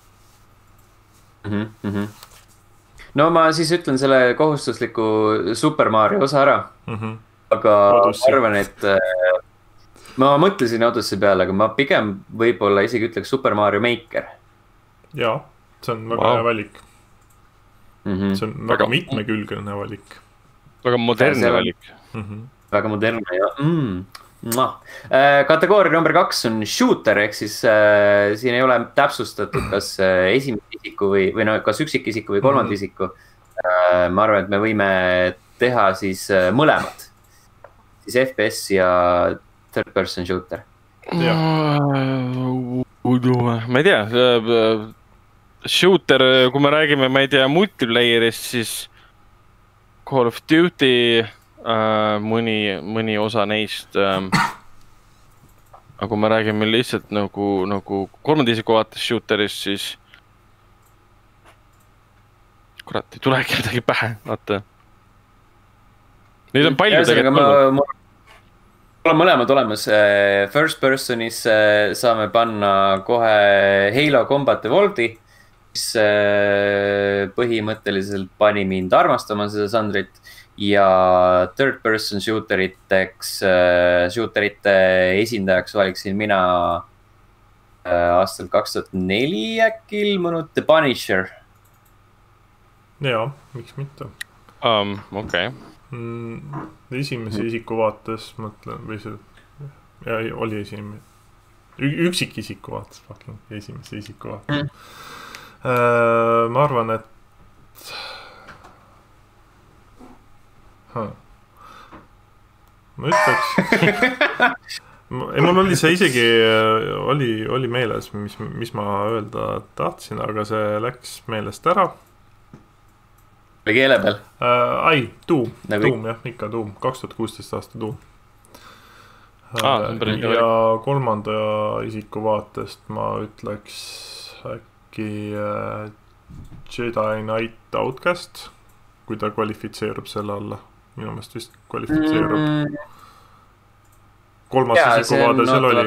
No ma siis ütlen selle kohustusliku Super Mario osa ära, aga ma mõtlesin Odyssey peale, aga ma pigem võib-olla isegi ütleks Super Mario Maker. Jaa, see on väga hea valik. See on väga mitmekülgne valik. Väga modernne valik. Väga modernne ja kategooria number 2 on shooter, ehk siis siin ei ole täpsustatud, kas esimese isiku või no, kas üksikisiku või kolmanda isiku. Ma arvan, et me võime teha siis mõlemad. Siis FPS ja third person shooter. Ma ei tea, shooter, kui me räägime, ma ei tea, multiplayerist, siis Call of Duty, mõni osa neist. Aga kui me räägime lihtsalt nagu kolmanda isiku vaates shooterist, siis kurat, ei tulegi midagi pähe, vaata. Neid on palju tegelikult. Mul on mõlemad olemas. First personis saame panna kohe Halo Combat Evolved'i, mis põhimõtteliselt pani mind armastama seda žanrit. Ja third person shooterite esindajaks valiksin mina aastal 2004 äkki ilmunud The Punisher. Jaa, miks mitte? Okei. Esimese isiku vaates mõtlen, või see oli esimene, üksik isiku vaates, esimese isiku vaates. Ma arvan, et ma ütleks mul oli see isegi oli meeles, mis ma öelda tahtsin, aga see läks meelest ära. Oli keele peal? Doom, jah, ikka Doom, 2016 aasta Doom. Ja kolmanda isiku vaatest ma ütleks äkki Jedi Knight Outcast, kui ta kvalifitseerub selle alla. Minu meelest vist kvalifitseerub. Kolmas isiku vaade seal oli.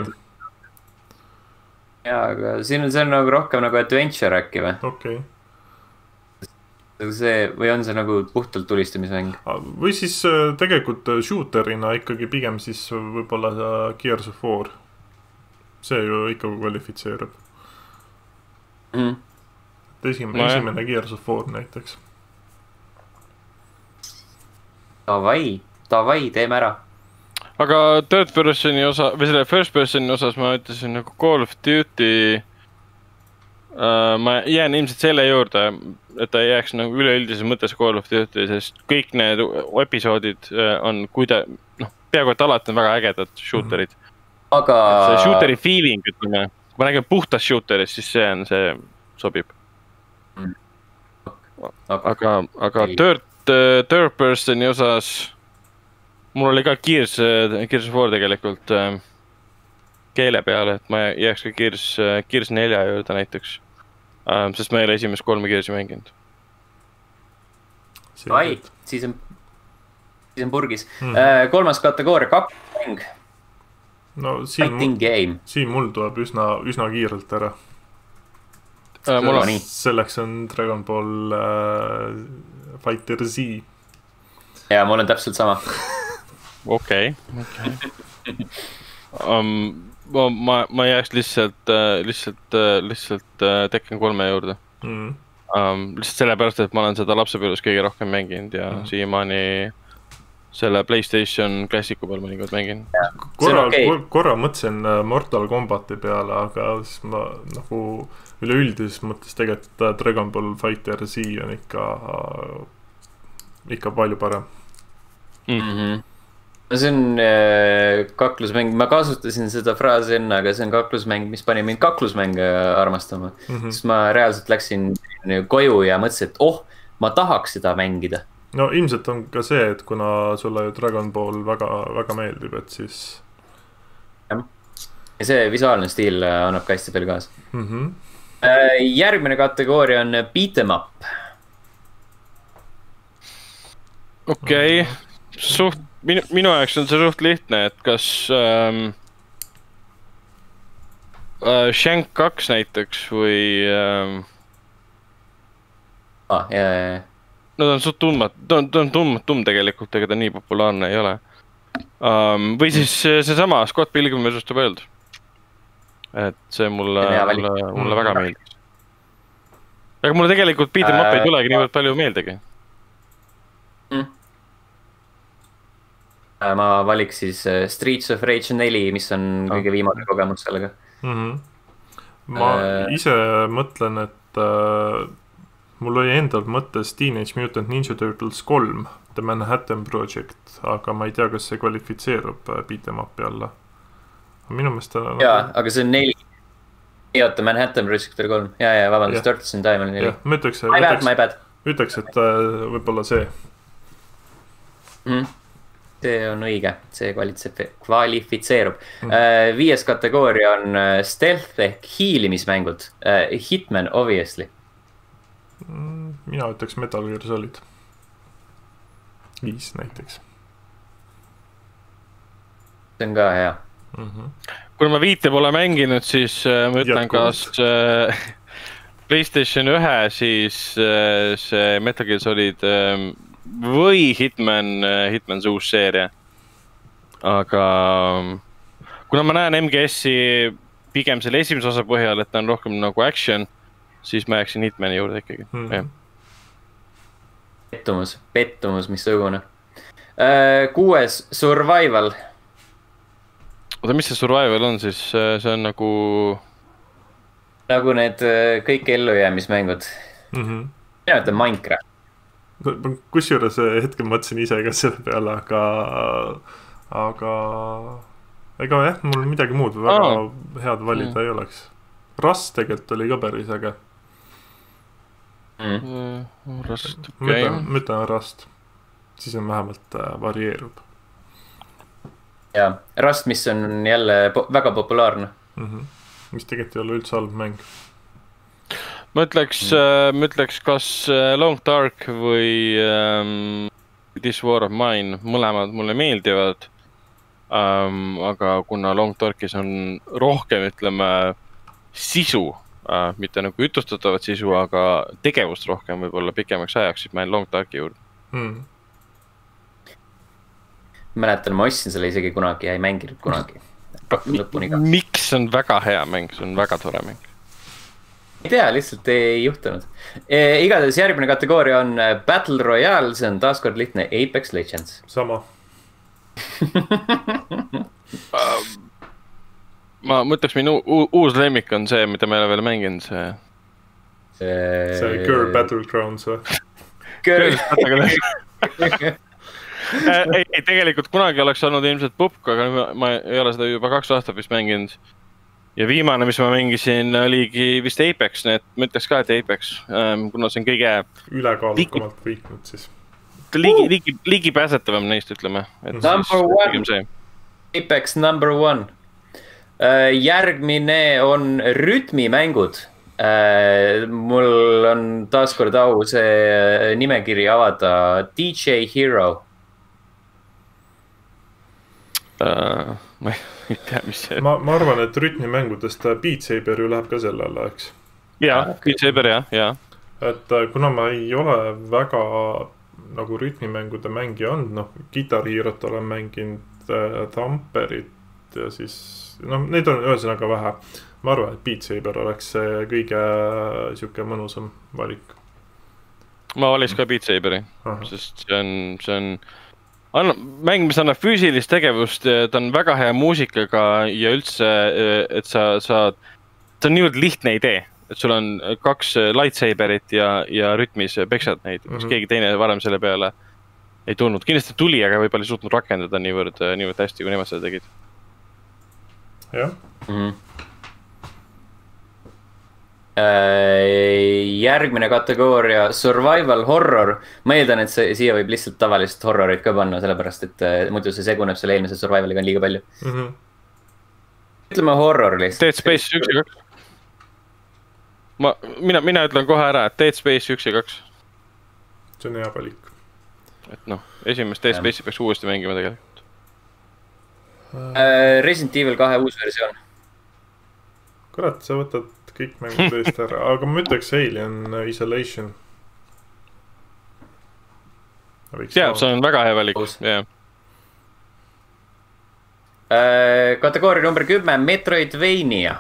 Jaa, aga siin on see nagu rohkem nagu adventure äkki või? Okei. Või on see nagu puhtalt tulistamismäng? Või siis tegelikult shooterina ikkagi pigem siis võib-olla Gears of War. See ju ikka kvalifitseerub. Esimene Gears of War näiteks. Davai, teeme ära. Aga third personi osa, või selle first personi osas ma ütlesin nagu Call of Duty. Ma jään ilmselt selle juurde, et ta jääks nagu üleüldises mõttes Call of Duty, sest kõik need episoodid on peaaegu et alati on väga ägedad shooterid. Aga see shooteri feeling, ütleme, kui ma räägin puhtast shooterist, siis see sobib. Aga third personi osas mul oli ka Gears of War tegelikult keele peale, et ma jääks ka Gears 4 juurde näiteks. Sest ma ei ole esimest 3 Gearsi mänginud. Siis on purgis. Kolmas kategooria, 2 mäng. Siin mul tuleb üsna kiirelt ära. Selleks on Dragon Ball Fighter Z. Ja mul on täpselt sama. Okei. Ma jääks lihtsalt Tekken 3 juurde. Lihtsalt sellepärast, et ma olen seda lapsepõlves kõige rohkem mänginud ja siiamaani selle PlayStation klassiku peal mõnikord mängin. Korra mõtlesin Mortal Kombati peale, aga siis ma nagu üleüldises mõttes tegelikult Dragon Ball Fighter Z on ikka palju parem. See on kaklusmäng, ma kasutasin seda fraasi enne, aga see on kaklusmäng, mis pani mind kaklusmänge armastama. Sest ma reaalselt läksin koju ja mõtlesin, et ma tahaks seda mängida. No ilmselt on ka see, et kuna sulle Dragon Ball väga meeldib, et siis... Ja see visuaalne stiil annab ka hästi palju kaas. Järgmine kategooria on beat 'em up. Okei, minu jaoks on see suht lihtne, et kas Shank 2 näiteks või no ta on suht tumm tegelikult, ega ta nii populaarne ei ole. Või siis seesama Scott Pilgrim versus The World. Et see mulle väga meeldis. Aga mulle tegelikult beat 'em up ei tulegi niivõrd palju meeldegi. Ma valiks siis Streets of Rage 4, mis on kõige viimane kogemus sellega. Ma ise mõtlen, et mul oli endal mõttes Teenage Mutant Ninja Turtles 3, The Manhattan Project, aga ma ei tea, kas see kvalifitseerub beat 'em upi alla. Minu meelest jaa, aga see on 4. Oota, Manhattan Project 3. Jaa, vabandust, Turtles in Time oli 4. Ma ütleks, et võib-olla see. See on õige, see kvalifitseerub. 5. kategooria on stealth ehk hiilimismängud. Hitman, obviously. Mina ütleks Metal Gear Solid 5 näiteks. See on ka hea. Kuna ma 5 pole mänginud, siis ma ütlen, kas PlayStation 1, siis see Metal Gear Solid või Hitman's uus seeria. Aga kuna ma näen MGS-i pigem selle esimese osa põhjal, et ta on rohkem nagu action, siis ma jääksin Hitmani juurde ikkagi. Pettumus, missugune. 6. Survival. Oota, mis see Survival on siis? See on nagu need kõik ellujäämismängud. Mina ütlen Minecraft. Kusjuures hetkel mõtlesin ise ka selle peale, aga ega jah, mul midagi muud väga head valida ei oleks. Rust tegelikult oli ka päris äge. Rust, okei. Ma ütlen Rust. Siis on vähemalt varieerub. Jaa, Rust, mis on jälle väga populaarne. Mis tegelikult ei ole üldse halb mäng. Ma ütleks kas Long Dark või This War of Mine, mõlemad mulle meeldivad. Aga kuna Long Darkis on rohkem, ütleme, sisu, mitte nagu jutustatavat sisu, aga tegevust rohkem võib-olla pikemaks ajaks, siis ma jään Long Darki juurde. Mäletan, ma ostsin selle isegi kunagi ja ei mänginud kunagi. Miks on väga hea mäng, see on väga tore mäng. Ei tea, lihtsalt ei juhtunud. Igatahes järgmine kategooria on Battle Royale, see on taaskord lihtne Apex Legends. Sama. Ma mõtleks, minu uus lemmik on see, mida me ei ole veel mänginud, see Girl Battlegrounds või? Girl Battlegrounds. Ei, tegelikult kunagi oleks olnud ilmselt Pupk, aga ma ei ole seda juba 2 aastat vist mänginud. Ja viimane, mis ma mängisin, oligi vist Apex, nii et ma ütleks ka, et Apex, kuna see on kõige ülekaalukamalt võitnud siis. Ligi pääsetavam neist, ütleme. Number 1. Apex number 1. Järgmine on rütmimängud. Mul on taaskord au see nimekiri avada DJ Hero. Ma ei tea, mis see... Ma arvan, et rütmimängudest Beat Saber ju läheb ka selle alla, eks? Jaa, Beat Saber, jah. Et kuna ma ei ole väga nagu rütmimängude mängija olnud, Guitar Hero't olen mänginud, Thumperit ja siis... neid on ühesõnaga vähe. Ma arvan, et Beat Saber oleks see kõige siuke mõnusam valik. Ma valiks ka Beat Saberi, sest see on mäng, mis annab füüsilist tegevust, ta on väga hea muusikaga ja üldse, et sa on niivõrd lihtne idee, et sul on 2 lightsaberit ja rütmis peksad neid, mis keegi teine varem selle peale ei tulnud. Kindlasti tuli, aga võib-olla ei suutnud rakendada niivõrd hästi, kui nemad seda tegid. Jah. Järgmine kategooria survival horror. Ma eeldan, et siia võib lihtsalt tavalist horrorit ka panna, sellepärast et muidu see seguneb selle eelmise survivaliga on liiga palju. Ütleme horror lihtsalt. Dead Space 1 ja 2. Mina ütlen kohe ära, et Dead Space 1 ja 2. See on hea valik. Et esimest Dead Space'i peaks uuesti mängima tegelikult. Resident Evil 2 uus versioon. Kurat, sa võtad kõik mängud eest ära, aga ma ütleks Alien Isolation. Jaa, see on väga hea valik. Kategooria number 10, Metroidvania.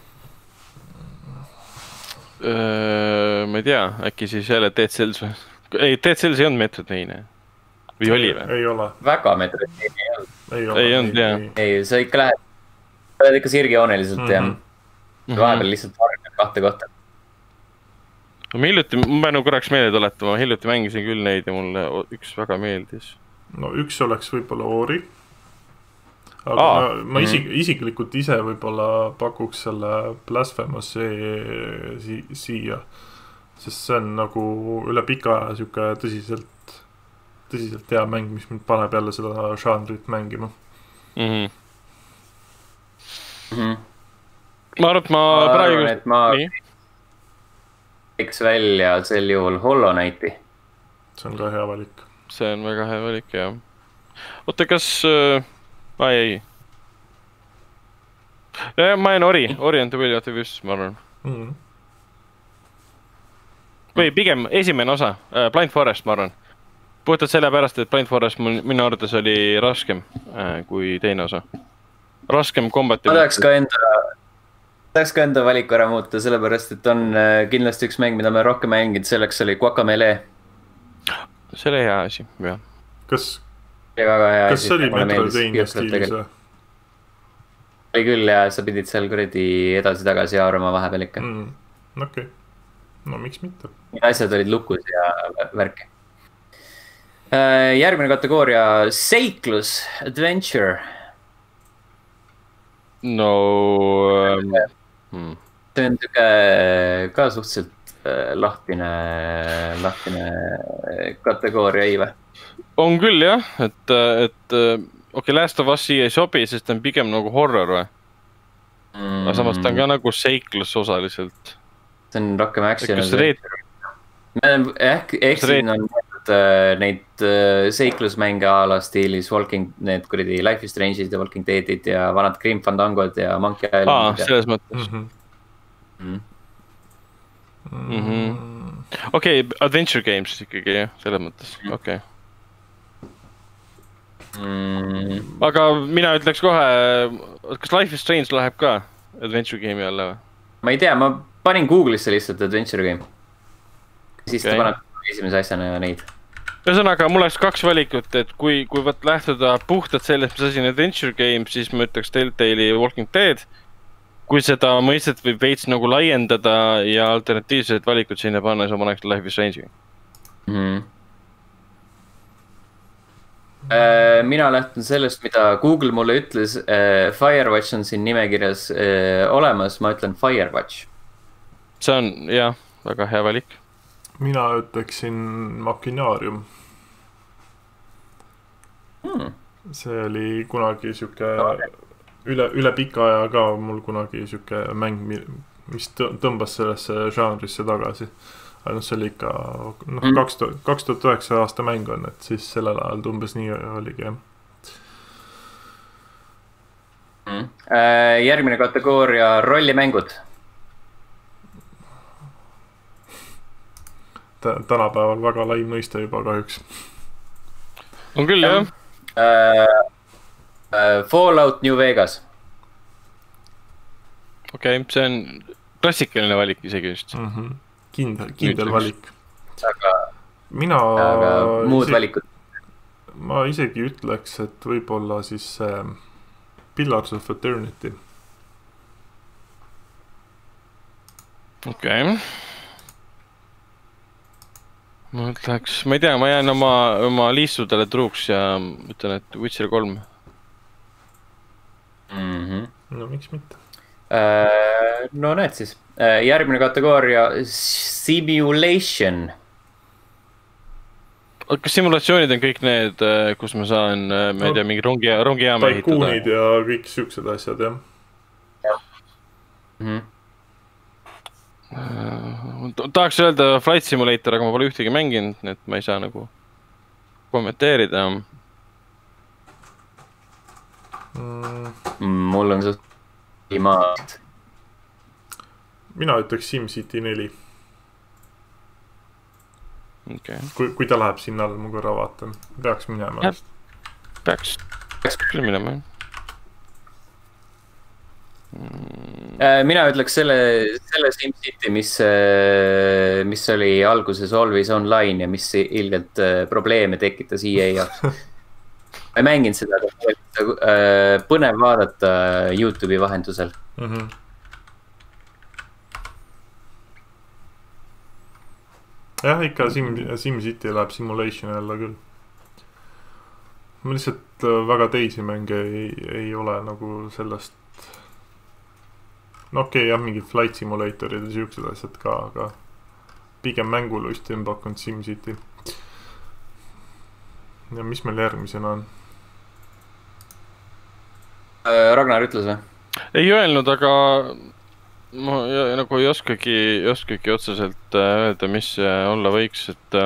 Ma ei tea, äkki siis jälle Dead Cells või? Ei, Dead Cells ei olnud Metroidvania. Või oli või? Ei ole. Väga Metroidvania ei olnud. Ei olnud, jah. Ei, sa ikka lähed ikka sirgjooneliselt ja vahepeal lihtsalt varjad kahte kohta. Ma hiljuti, ma pean korraks meelde tuletama, hiljuti mängisin küll neid ja mulle üks väga meeldis. No üks oleks võib-olla Ori. Aga ma isiklikult ise võib-olla pakuks selle Blasphemous siia. Sest see on nagu üle pika aja siuke tõsiselt hea mäng, mis mind paneb jälle seda žanrit mängima. Ma arvan, et ma praegu... Nii? Eks välja sel juhul Hollow Knighti. See on ka hea valik. See on väga hea valik, jah. Oota, kas... ei. Ma olen Ori on The Will of the Wisps, ma arvan. Või pigem esimene osa, Blind Forest, ma arvan. Puhtalt sellepärast, et Blind Forest minu arvates oli raskem kui teine osa. Raskem kombati. Ma tahaks ka enda valiku ära muuta, sellepärast, et on kindlasti üks mäng, mida me rohkem mänginud, selleks oli Guacamelee. See oli hea asi, jah. Kas see oli Metroidvania stiilis või? Oli küll ja sa pidid seal kuradi edasi-tagasi jaarama vahepeal ikka. Okei. No miks mitte? Asjad olid lukus ja värki. Järgmine kategooria, Seiklus, Adventure. No... See on ka suhteliselt lahtine kategooria, ei või? On küll jah, et okei, Last of Us ei sobi, sest ta on pigem nagu horror või? Aga samas ta on ka nagu seiklus osaliselt. See on rohkem action. Ehk siin on neid seiklusmänge a la stiilis need kuradi Life is Strange'id ja Walking Dead'id ja vanad Grim Fandangod ja Monkey Island. Selles mõttes. Okei, Adventure Games ikkagi jah, selles mõttes, okei. Aga mina ütleks kohe, kas Life is Strange läheb ka Adventure Game'i alla või? Ma ei tea, ma panin Google'isse lihtsalt Adventure Game. Siis ta paneb esimese asjana neid. Ühesõnaga, mul oleks kaks valikut, et kui lähtuda puhtalt sellest, mis asi on Adventure Game, siis ma ütleks Telltale'i Walking Dead. Kui seda mõistet võib veits nagu laiendada ja alternatiivsed valikud sinna panna, siis ma paneks Life is Strange'i. Mina lähtun sellest, mida Google mulle ütles. Firewatch on siin nimekirjas olemas, ma ütlen Firewatch. See on, jah, väga hea valik. Mina ütleksin Machinarium. See oli kunagi siuke üle pika aja ka mul kunagi siuke mäng, mis tõmbas sellesse žanrisse tagasi. Aga see oli ikka 2009 aasta mäng on, et siis sellel ajal tumbes nii oligi. Järgmine kategooria, rollimängud. Tänapäeval väga lai mõiste juba kahjuks. On küll, jah. Fallout New Vegas. Okei, see on klassikaline valik isegi just. Kindel valik. Aga muud valikud. Ma isegi ütleks, et võib-olla siis Pillars of Eternity. Okei. Ma ütleks, ma ei tea, ma jään oma liistudele truuks ja ütlen, et Witcher 3. No miks mitte? No näed siis. Järgmine kategooria, Simulation. Kas simulatsioonid on kõik need, kus ma saan, ma ei tea, mingi rongijaama ehitada? Taikuunid ja kõik siuksed asjad, jah. Tahaks öelda Flight Simulator, aga ma pole ühtegi mänginud, nii et ma ei saa nagu kommenteerida. Mul on see maad. Mina ütleks SimCity 4. Okay. Kui ta läheb sinna alla, ma korra vaatan. Peaks minema. Peaks küll minema. mina ütleks selle SimCity, mis oli alguses Always Online ja mis ilgelt probleeme tekitas EA jaoks. Ma ei mänginud seda, aga põnev vaadata YouTube'i vahendusel. Jah, ikka SimCity läheb simulation alla küll. Ma lihtsalt väga teisi mänge ei ole nagu sellest. No okei, jah, mingid flight simulatorid ja siuksed asjad ka, aga pigem mängulusti on pakkunud SimCity. Ja mis meil järgmisena on? Ragnar ütles või? Ei öelnud, aga ma nagu ei oskagi otseselt öelda, mis olla võiks, et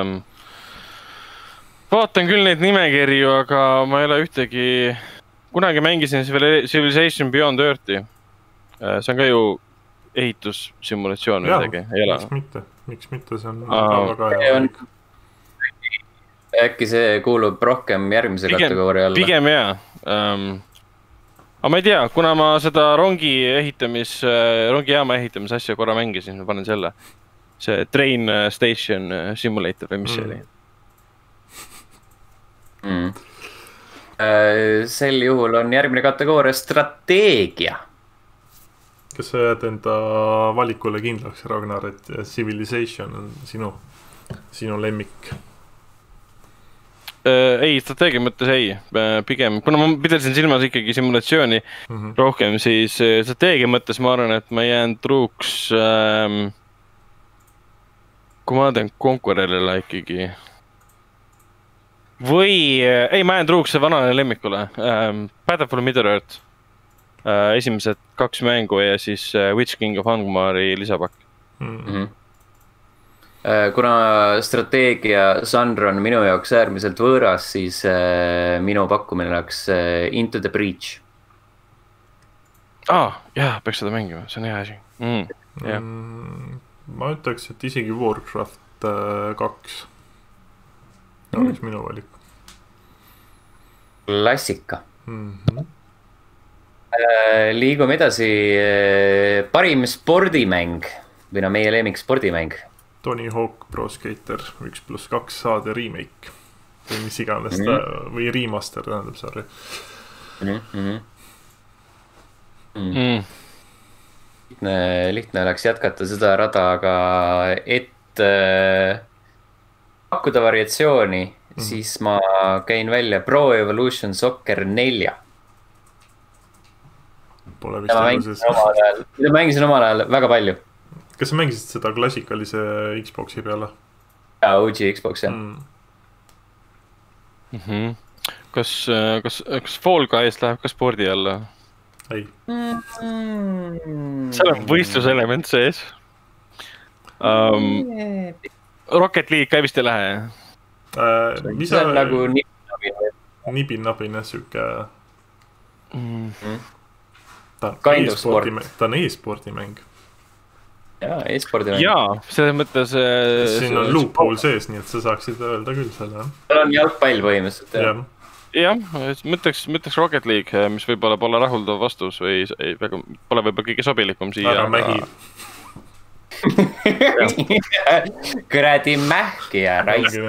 vaatan küll neid nimekirju, aga ma ei ole ühtegi, kunagi mängisin Civilization Beyond Earthi. See on ka ju ehitussimulatsioon või midagi, ei ole? Miks mitte, see on väga hea. Äkki see kuulub rohkem järgmise kategooria alla? Pigem jaa. Aga ma ei tea, kuna ma seda rongijaama ehitamise asja korra mängisin, ma panen selle. See Train Station Simulator või mis see oli? Sel juhul on järgmine kategooria strateegia. Kas sa jääd enda valikule kindlaks, Ragnar, et Civilization on sinu lemmik? Ei, strateegia mõttes ei. Pigem, kuna ma pidasin silmas ikkagi simulatsiooni rohkem, siis strateegia mõttes ma arvan, et ma jään truuks, kui ma teen Conqueror'ile ikkagi. Või, ei, ma jään truuks vanale lemmikule. Battlefield Middle-earth. Esimesed 2 mängu ja siis Witch King of Angmari lisapakk. Kuna strateegia žanr on minu jaoks äärmiselt võõras, siis minu pakkumine oleks Into the Breach. Jah, peaks seda mängima, see on hea asi. Ma ütleks, et isegi Warcraft 2 oleks minu valik. Klassika. Liigume edasi. Parim spordimäng või no meie lemmik spordimäng. Tony Hawk Pro Skater 1+2 saade remake või mis iganes või remaster tähendab, sorry. Lihtne oleks jätkata seda rada, aga et pakkuda variatsiooni, siis ma käin välja Pro Evolution Soccer 4. Pole vist mida mängisin omal ajal väga palju. Kas sa mängisid seda klassikalise Xboxi peale? Jaa, OG Xbox, jah. Kas Fall Guys läheb ka spordi alla? Ei. Seal on võistluselement sees. Rocket League ka vist ei lähe? See on nagu nibin-nabine süke. Ta on e-spordi mäng. Jaa, e-spordi mäng. Jaa, selles mõttes... Siin on loophole sees, nii et sa saaksid öelda küll selle. Seal on jalgpall põhimõtteliselt. Jah, mõtleks Rocket League, mis võib-olla pole rahuldav vastus või pole võib-olla kõige sobilikum siia. Ära mähi. Kõredi mähki ja raisk.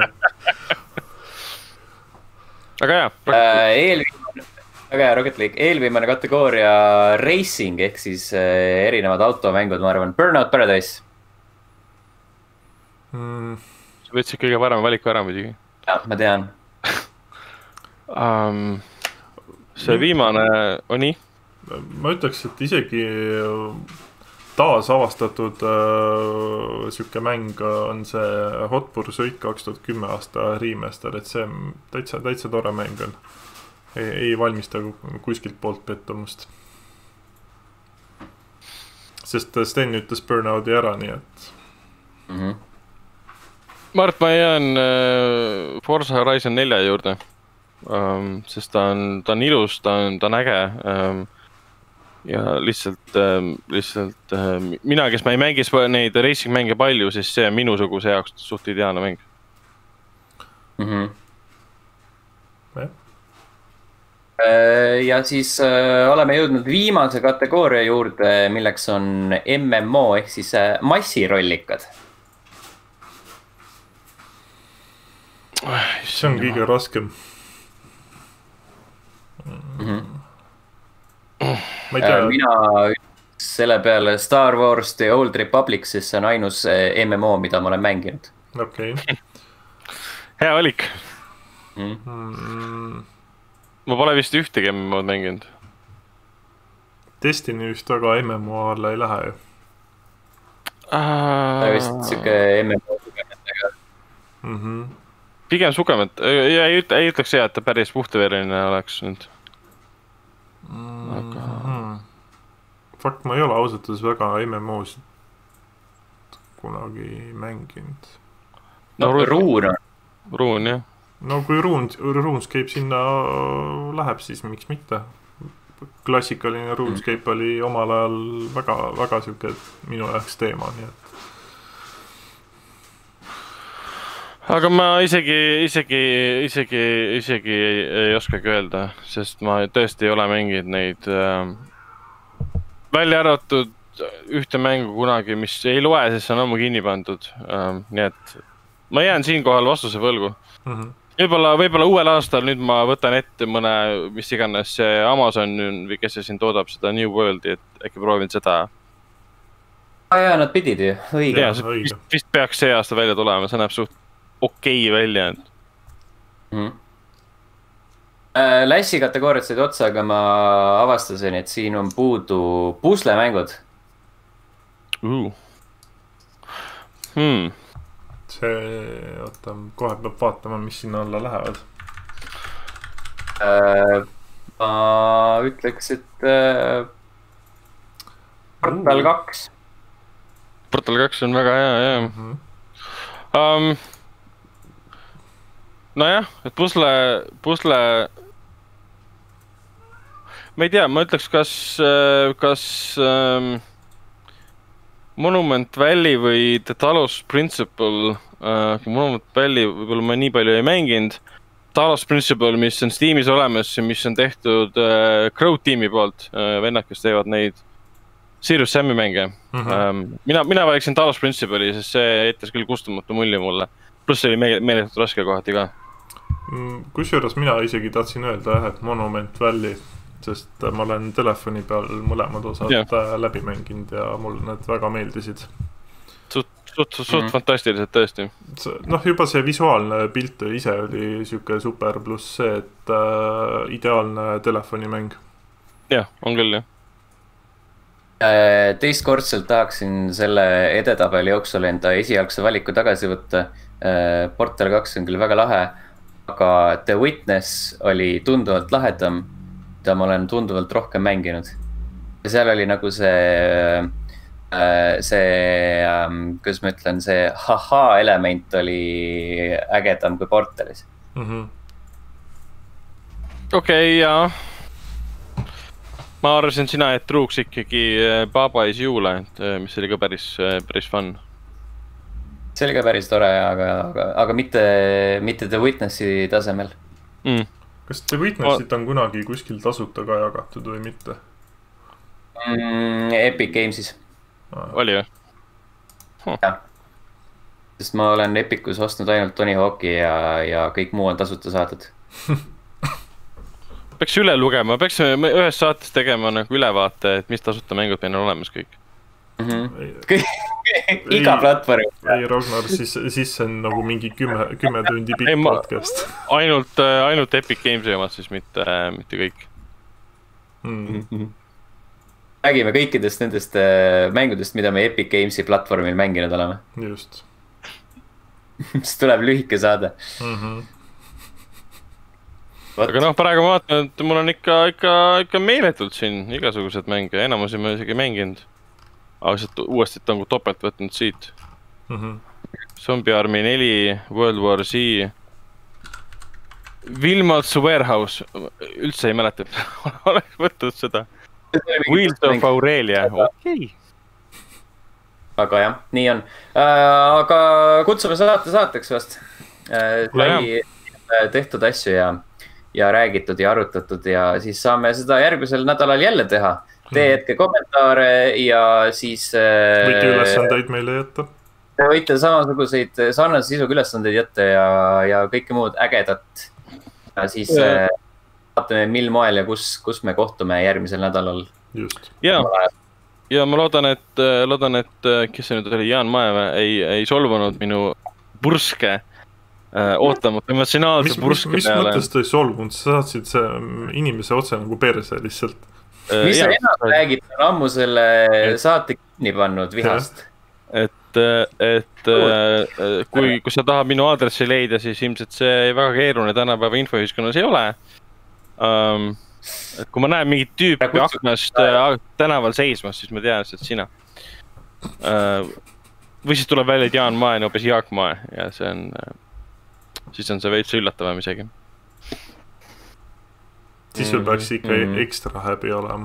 Aga jah, väga hea Rocket League. Eelviimane kategooria racing ehk siis erinevad automängud, ma arvan. Burnout Paradise. Sa võtsid kõige parema valiku ära muidugi. Jah, ma tean. See viimane on nii? Ma ütleks, et isegi taasavastatud süke mäng on see Hot Pursuit 2010 aasta remaster, et see täitsa tore mäng on. Ei valmista kuskilt poolt pettumust. Sest Sten ütles Burnouti ära, nii et... Mart, ma jään Forza Horizon 4 juurde. Sest ta on ilus, ta on äge. Ja lihtsalt mina, kes ma ei mängis neid racing mänge palju, siis see on minusuguse jaoks suht ideaalne mäng. ja siis oleme jõudnud viimase kategooria juurde, milleks on MMO ehk siis massirollikad. See on kõige raskem. Ma ei tea. Mina selle peale Star Wars The Old Republic, siis see on ainus MMO, mida ma olen mänginud. Okei. Hea valik. Ma pole vist ühtegi MMO mänginud. Destiny vist väga MMO alla ei lähe ju. Vist siuke MMO sugemetega. Pigem sugemet. Ei ütleks see, et ta päris puhtavereline oleks nüüd. Fakt, ma ei ole ausatades väga MMO-sid kunagi mänginud. Ruun, jah. No kui RuneScape sinna läheb, siis miks mitte. Klassikaline RuneScape oli omal ajal väga siuke minu jaoks teema, nii et. Aga ma isegi ei oskagi öelda, sest ma tõesti ei ole mänginud neid välja arvatud ühte mängu kunagi, mis ei loe, sest see on ammu kinni pandud. Nii et ma jään siinkohal vastuse võlgu. Võib-olla uuel aastal nüüd ma võtan ette mõne, mis iganes see Amazon või kes see siin toodab seda New Worldi, et äkki proovin seda. Ja, nad pidid ju, õige. Vist peaks see aasta välja tulema, see näeb suht okei välja. Lässi kategooriad said otsa, aga ma avastasin, et siin on puudu puslemängud. See, oota, kohe peab vaatama, mis sinna alla lähevad. Ma ütleks, et Portal 2. Portal 2 on väga hea, jah. Nojah, et pusle... Ma ei tea, ma ütleks, kas Monument Valley või The Talos Principle. Monument Valley võib-olla ma nii palju ei mänginud. Talos Principle, mis on Steamis olemas, mis on tehtud Crow tiimi poolt. Vennad, kes teevad neid Serious Sam'i mänge. Mina valiksin Talos Principle'i, sest see jättis küll kustumatu mulje mulle. Pluss oli meeletult raske kohati ka. Kusjuures mina isegi tahtsin öelda, et Monument Valley, sest ma olen telefoni peal mõlemad osad läbi mänginud ja mul need väga meeldisid. Suht fantastiliselt tõesti. Noh, juba see visuaalne pilt ise oli siuke super, pluss see, et ideaalne telefonimäng. Jah, on küll, jah. Teistkordselt tahaksin selle edetabeli jooksul enda esialgse valiku tagasi võtta. Portal 2 on küll väga lahe, aga The Witness oli tunduvalt lahedam, mida ma olen tunduvalt rohkem mänginud. Ja seal oli nagu see, kuidas ma ütlen, see haha element oli ägedam kui Portalis. Okei, jaa. Ma arvasin sina, et truuks ikkagi Baba is You'le, mis oli ka päris fun. See oli ka päris tore, aga mitte The Witnessi tasemel. Kas The Witnessit on kunagi kuskil tasuta ka jagatud või mitte? Epic Gamesis. Oli või? Jah. Sest ma olen Epicus ostnud ainult Tony Hawk'i ja kõik muu on tasuta saadud. Peaks üle lugema, peaksime ühes saates tegema nagu ülevaate, et mis tasuta mängud meil on olemas kõik. Iga platvorm. Ei, Ragnar, siis on nagu mingi 10 tundi pikk podcast. Ainult Epic Games'i omad siis, mitte kõik. Räägime kõikidest nendest mängudest, mida me Epic Games'i platvormil mänginud oleme. Just. Mis tuleb lühike saada. Aga noh, praegu ma vaatan, et mul on ikka meeletult siin igasugused mänge. Enamusi ma isegi mänginud. Aga see uuesti on topelt võtnud siit. Zombie Army 4, World War Z, Wilmot's Warehouse. Üldse ei mäleta, oleks võtnud seda. Wheels of Aurelia, okei. Aga jah, nii on. Aga kutsume saateks vast. Sai tehtud asju ja räägitud ja arutatud ja siis saame seda järgmisel nädalal jälle teha. Te jätke kommentaare ja siis... Võite ülesandeid meile jätta. Te võite samasuguseid sarnase sisuga ülesandeid jätta ja kõike muud ägedat. Ja siis vaatame, mil moel ja kus me kohtume järgmisel nädalal. Just. Ja ma loodan, et kes see nüüd oli, Jaan Maev ei solvunud minu purske ootamata emotsionaalse purske peale. Mis mõttes ta ei solvunud? Sa saatsid see inimese otse nagu perse lihtsalt. Mis sa ennast räägid, on ammu selle saate kinni pannud vihast. Kui sa tahad minu aadressi leida, siis ilmselt see väga keeruline tänapäeva infoühiskonnas ei ole. Et kui ma näen mingit tüüpi aknast tänaval seismas, siis ma tean, et sina. Või siis tuleb välja, et Jaan Mae on hoopis Jaak Mae ja siis on see veits üllatavam isegi. Siis sul peaks ikka ekstra häbi olema.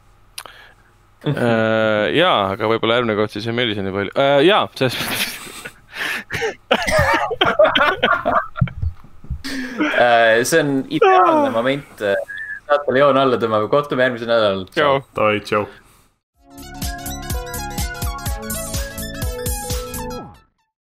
Jaa, aga võib-olla järgmine koht siis ei meelise nii palju. Jaa, selles see on ideaalne moment. Saatele joon alla tõmbame, kohtume järgmisel nädalal. Tšau.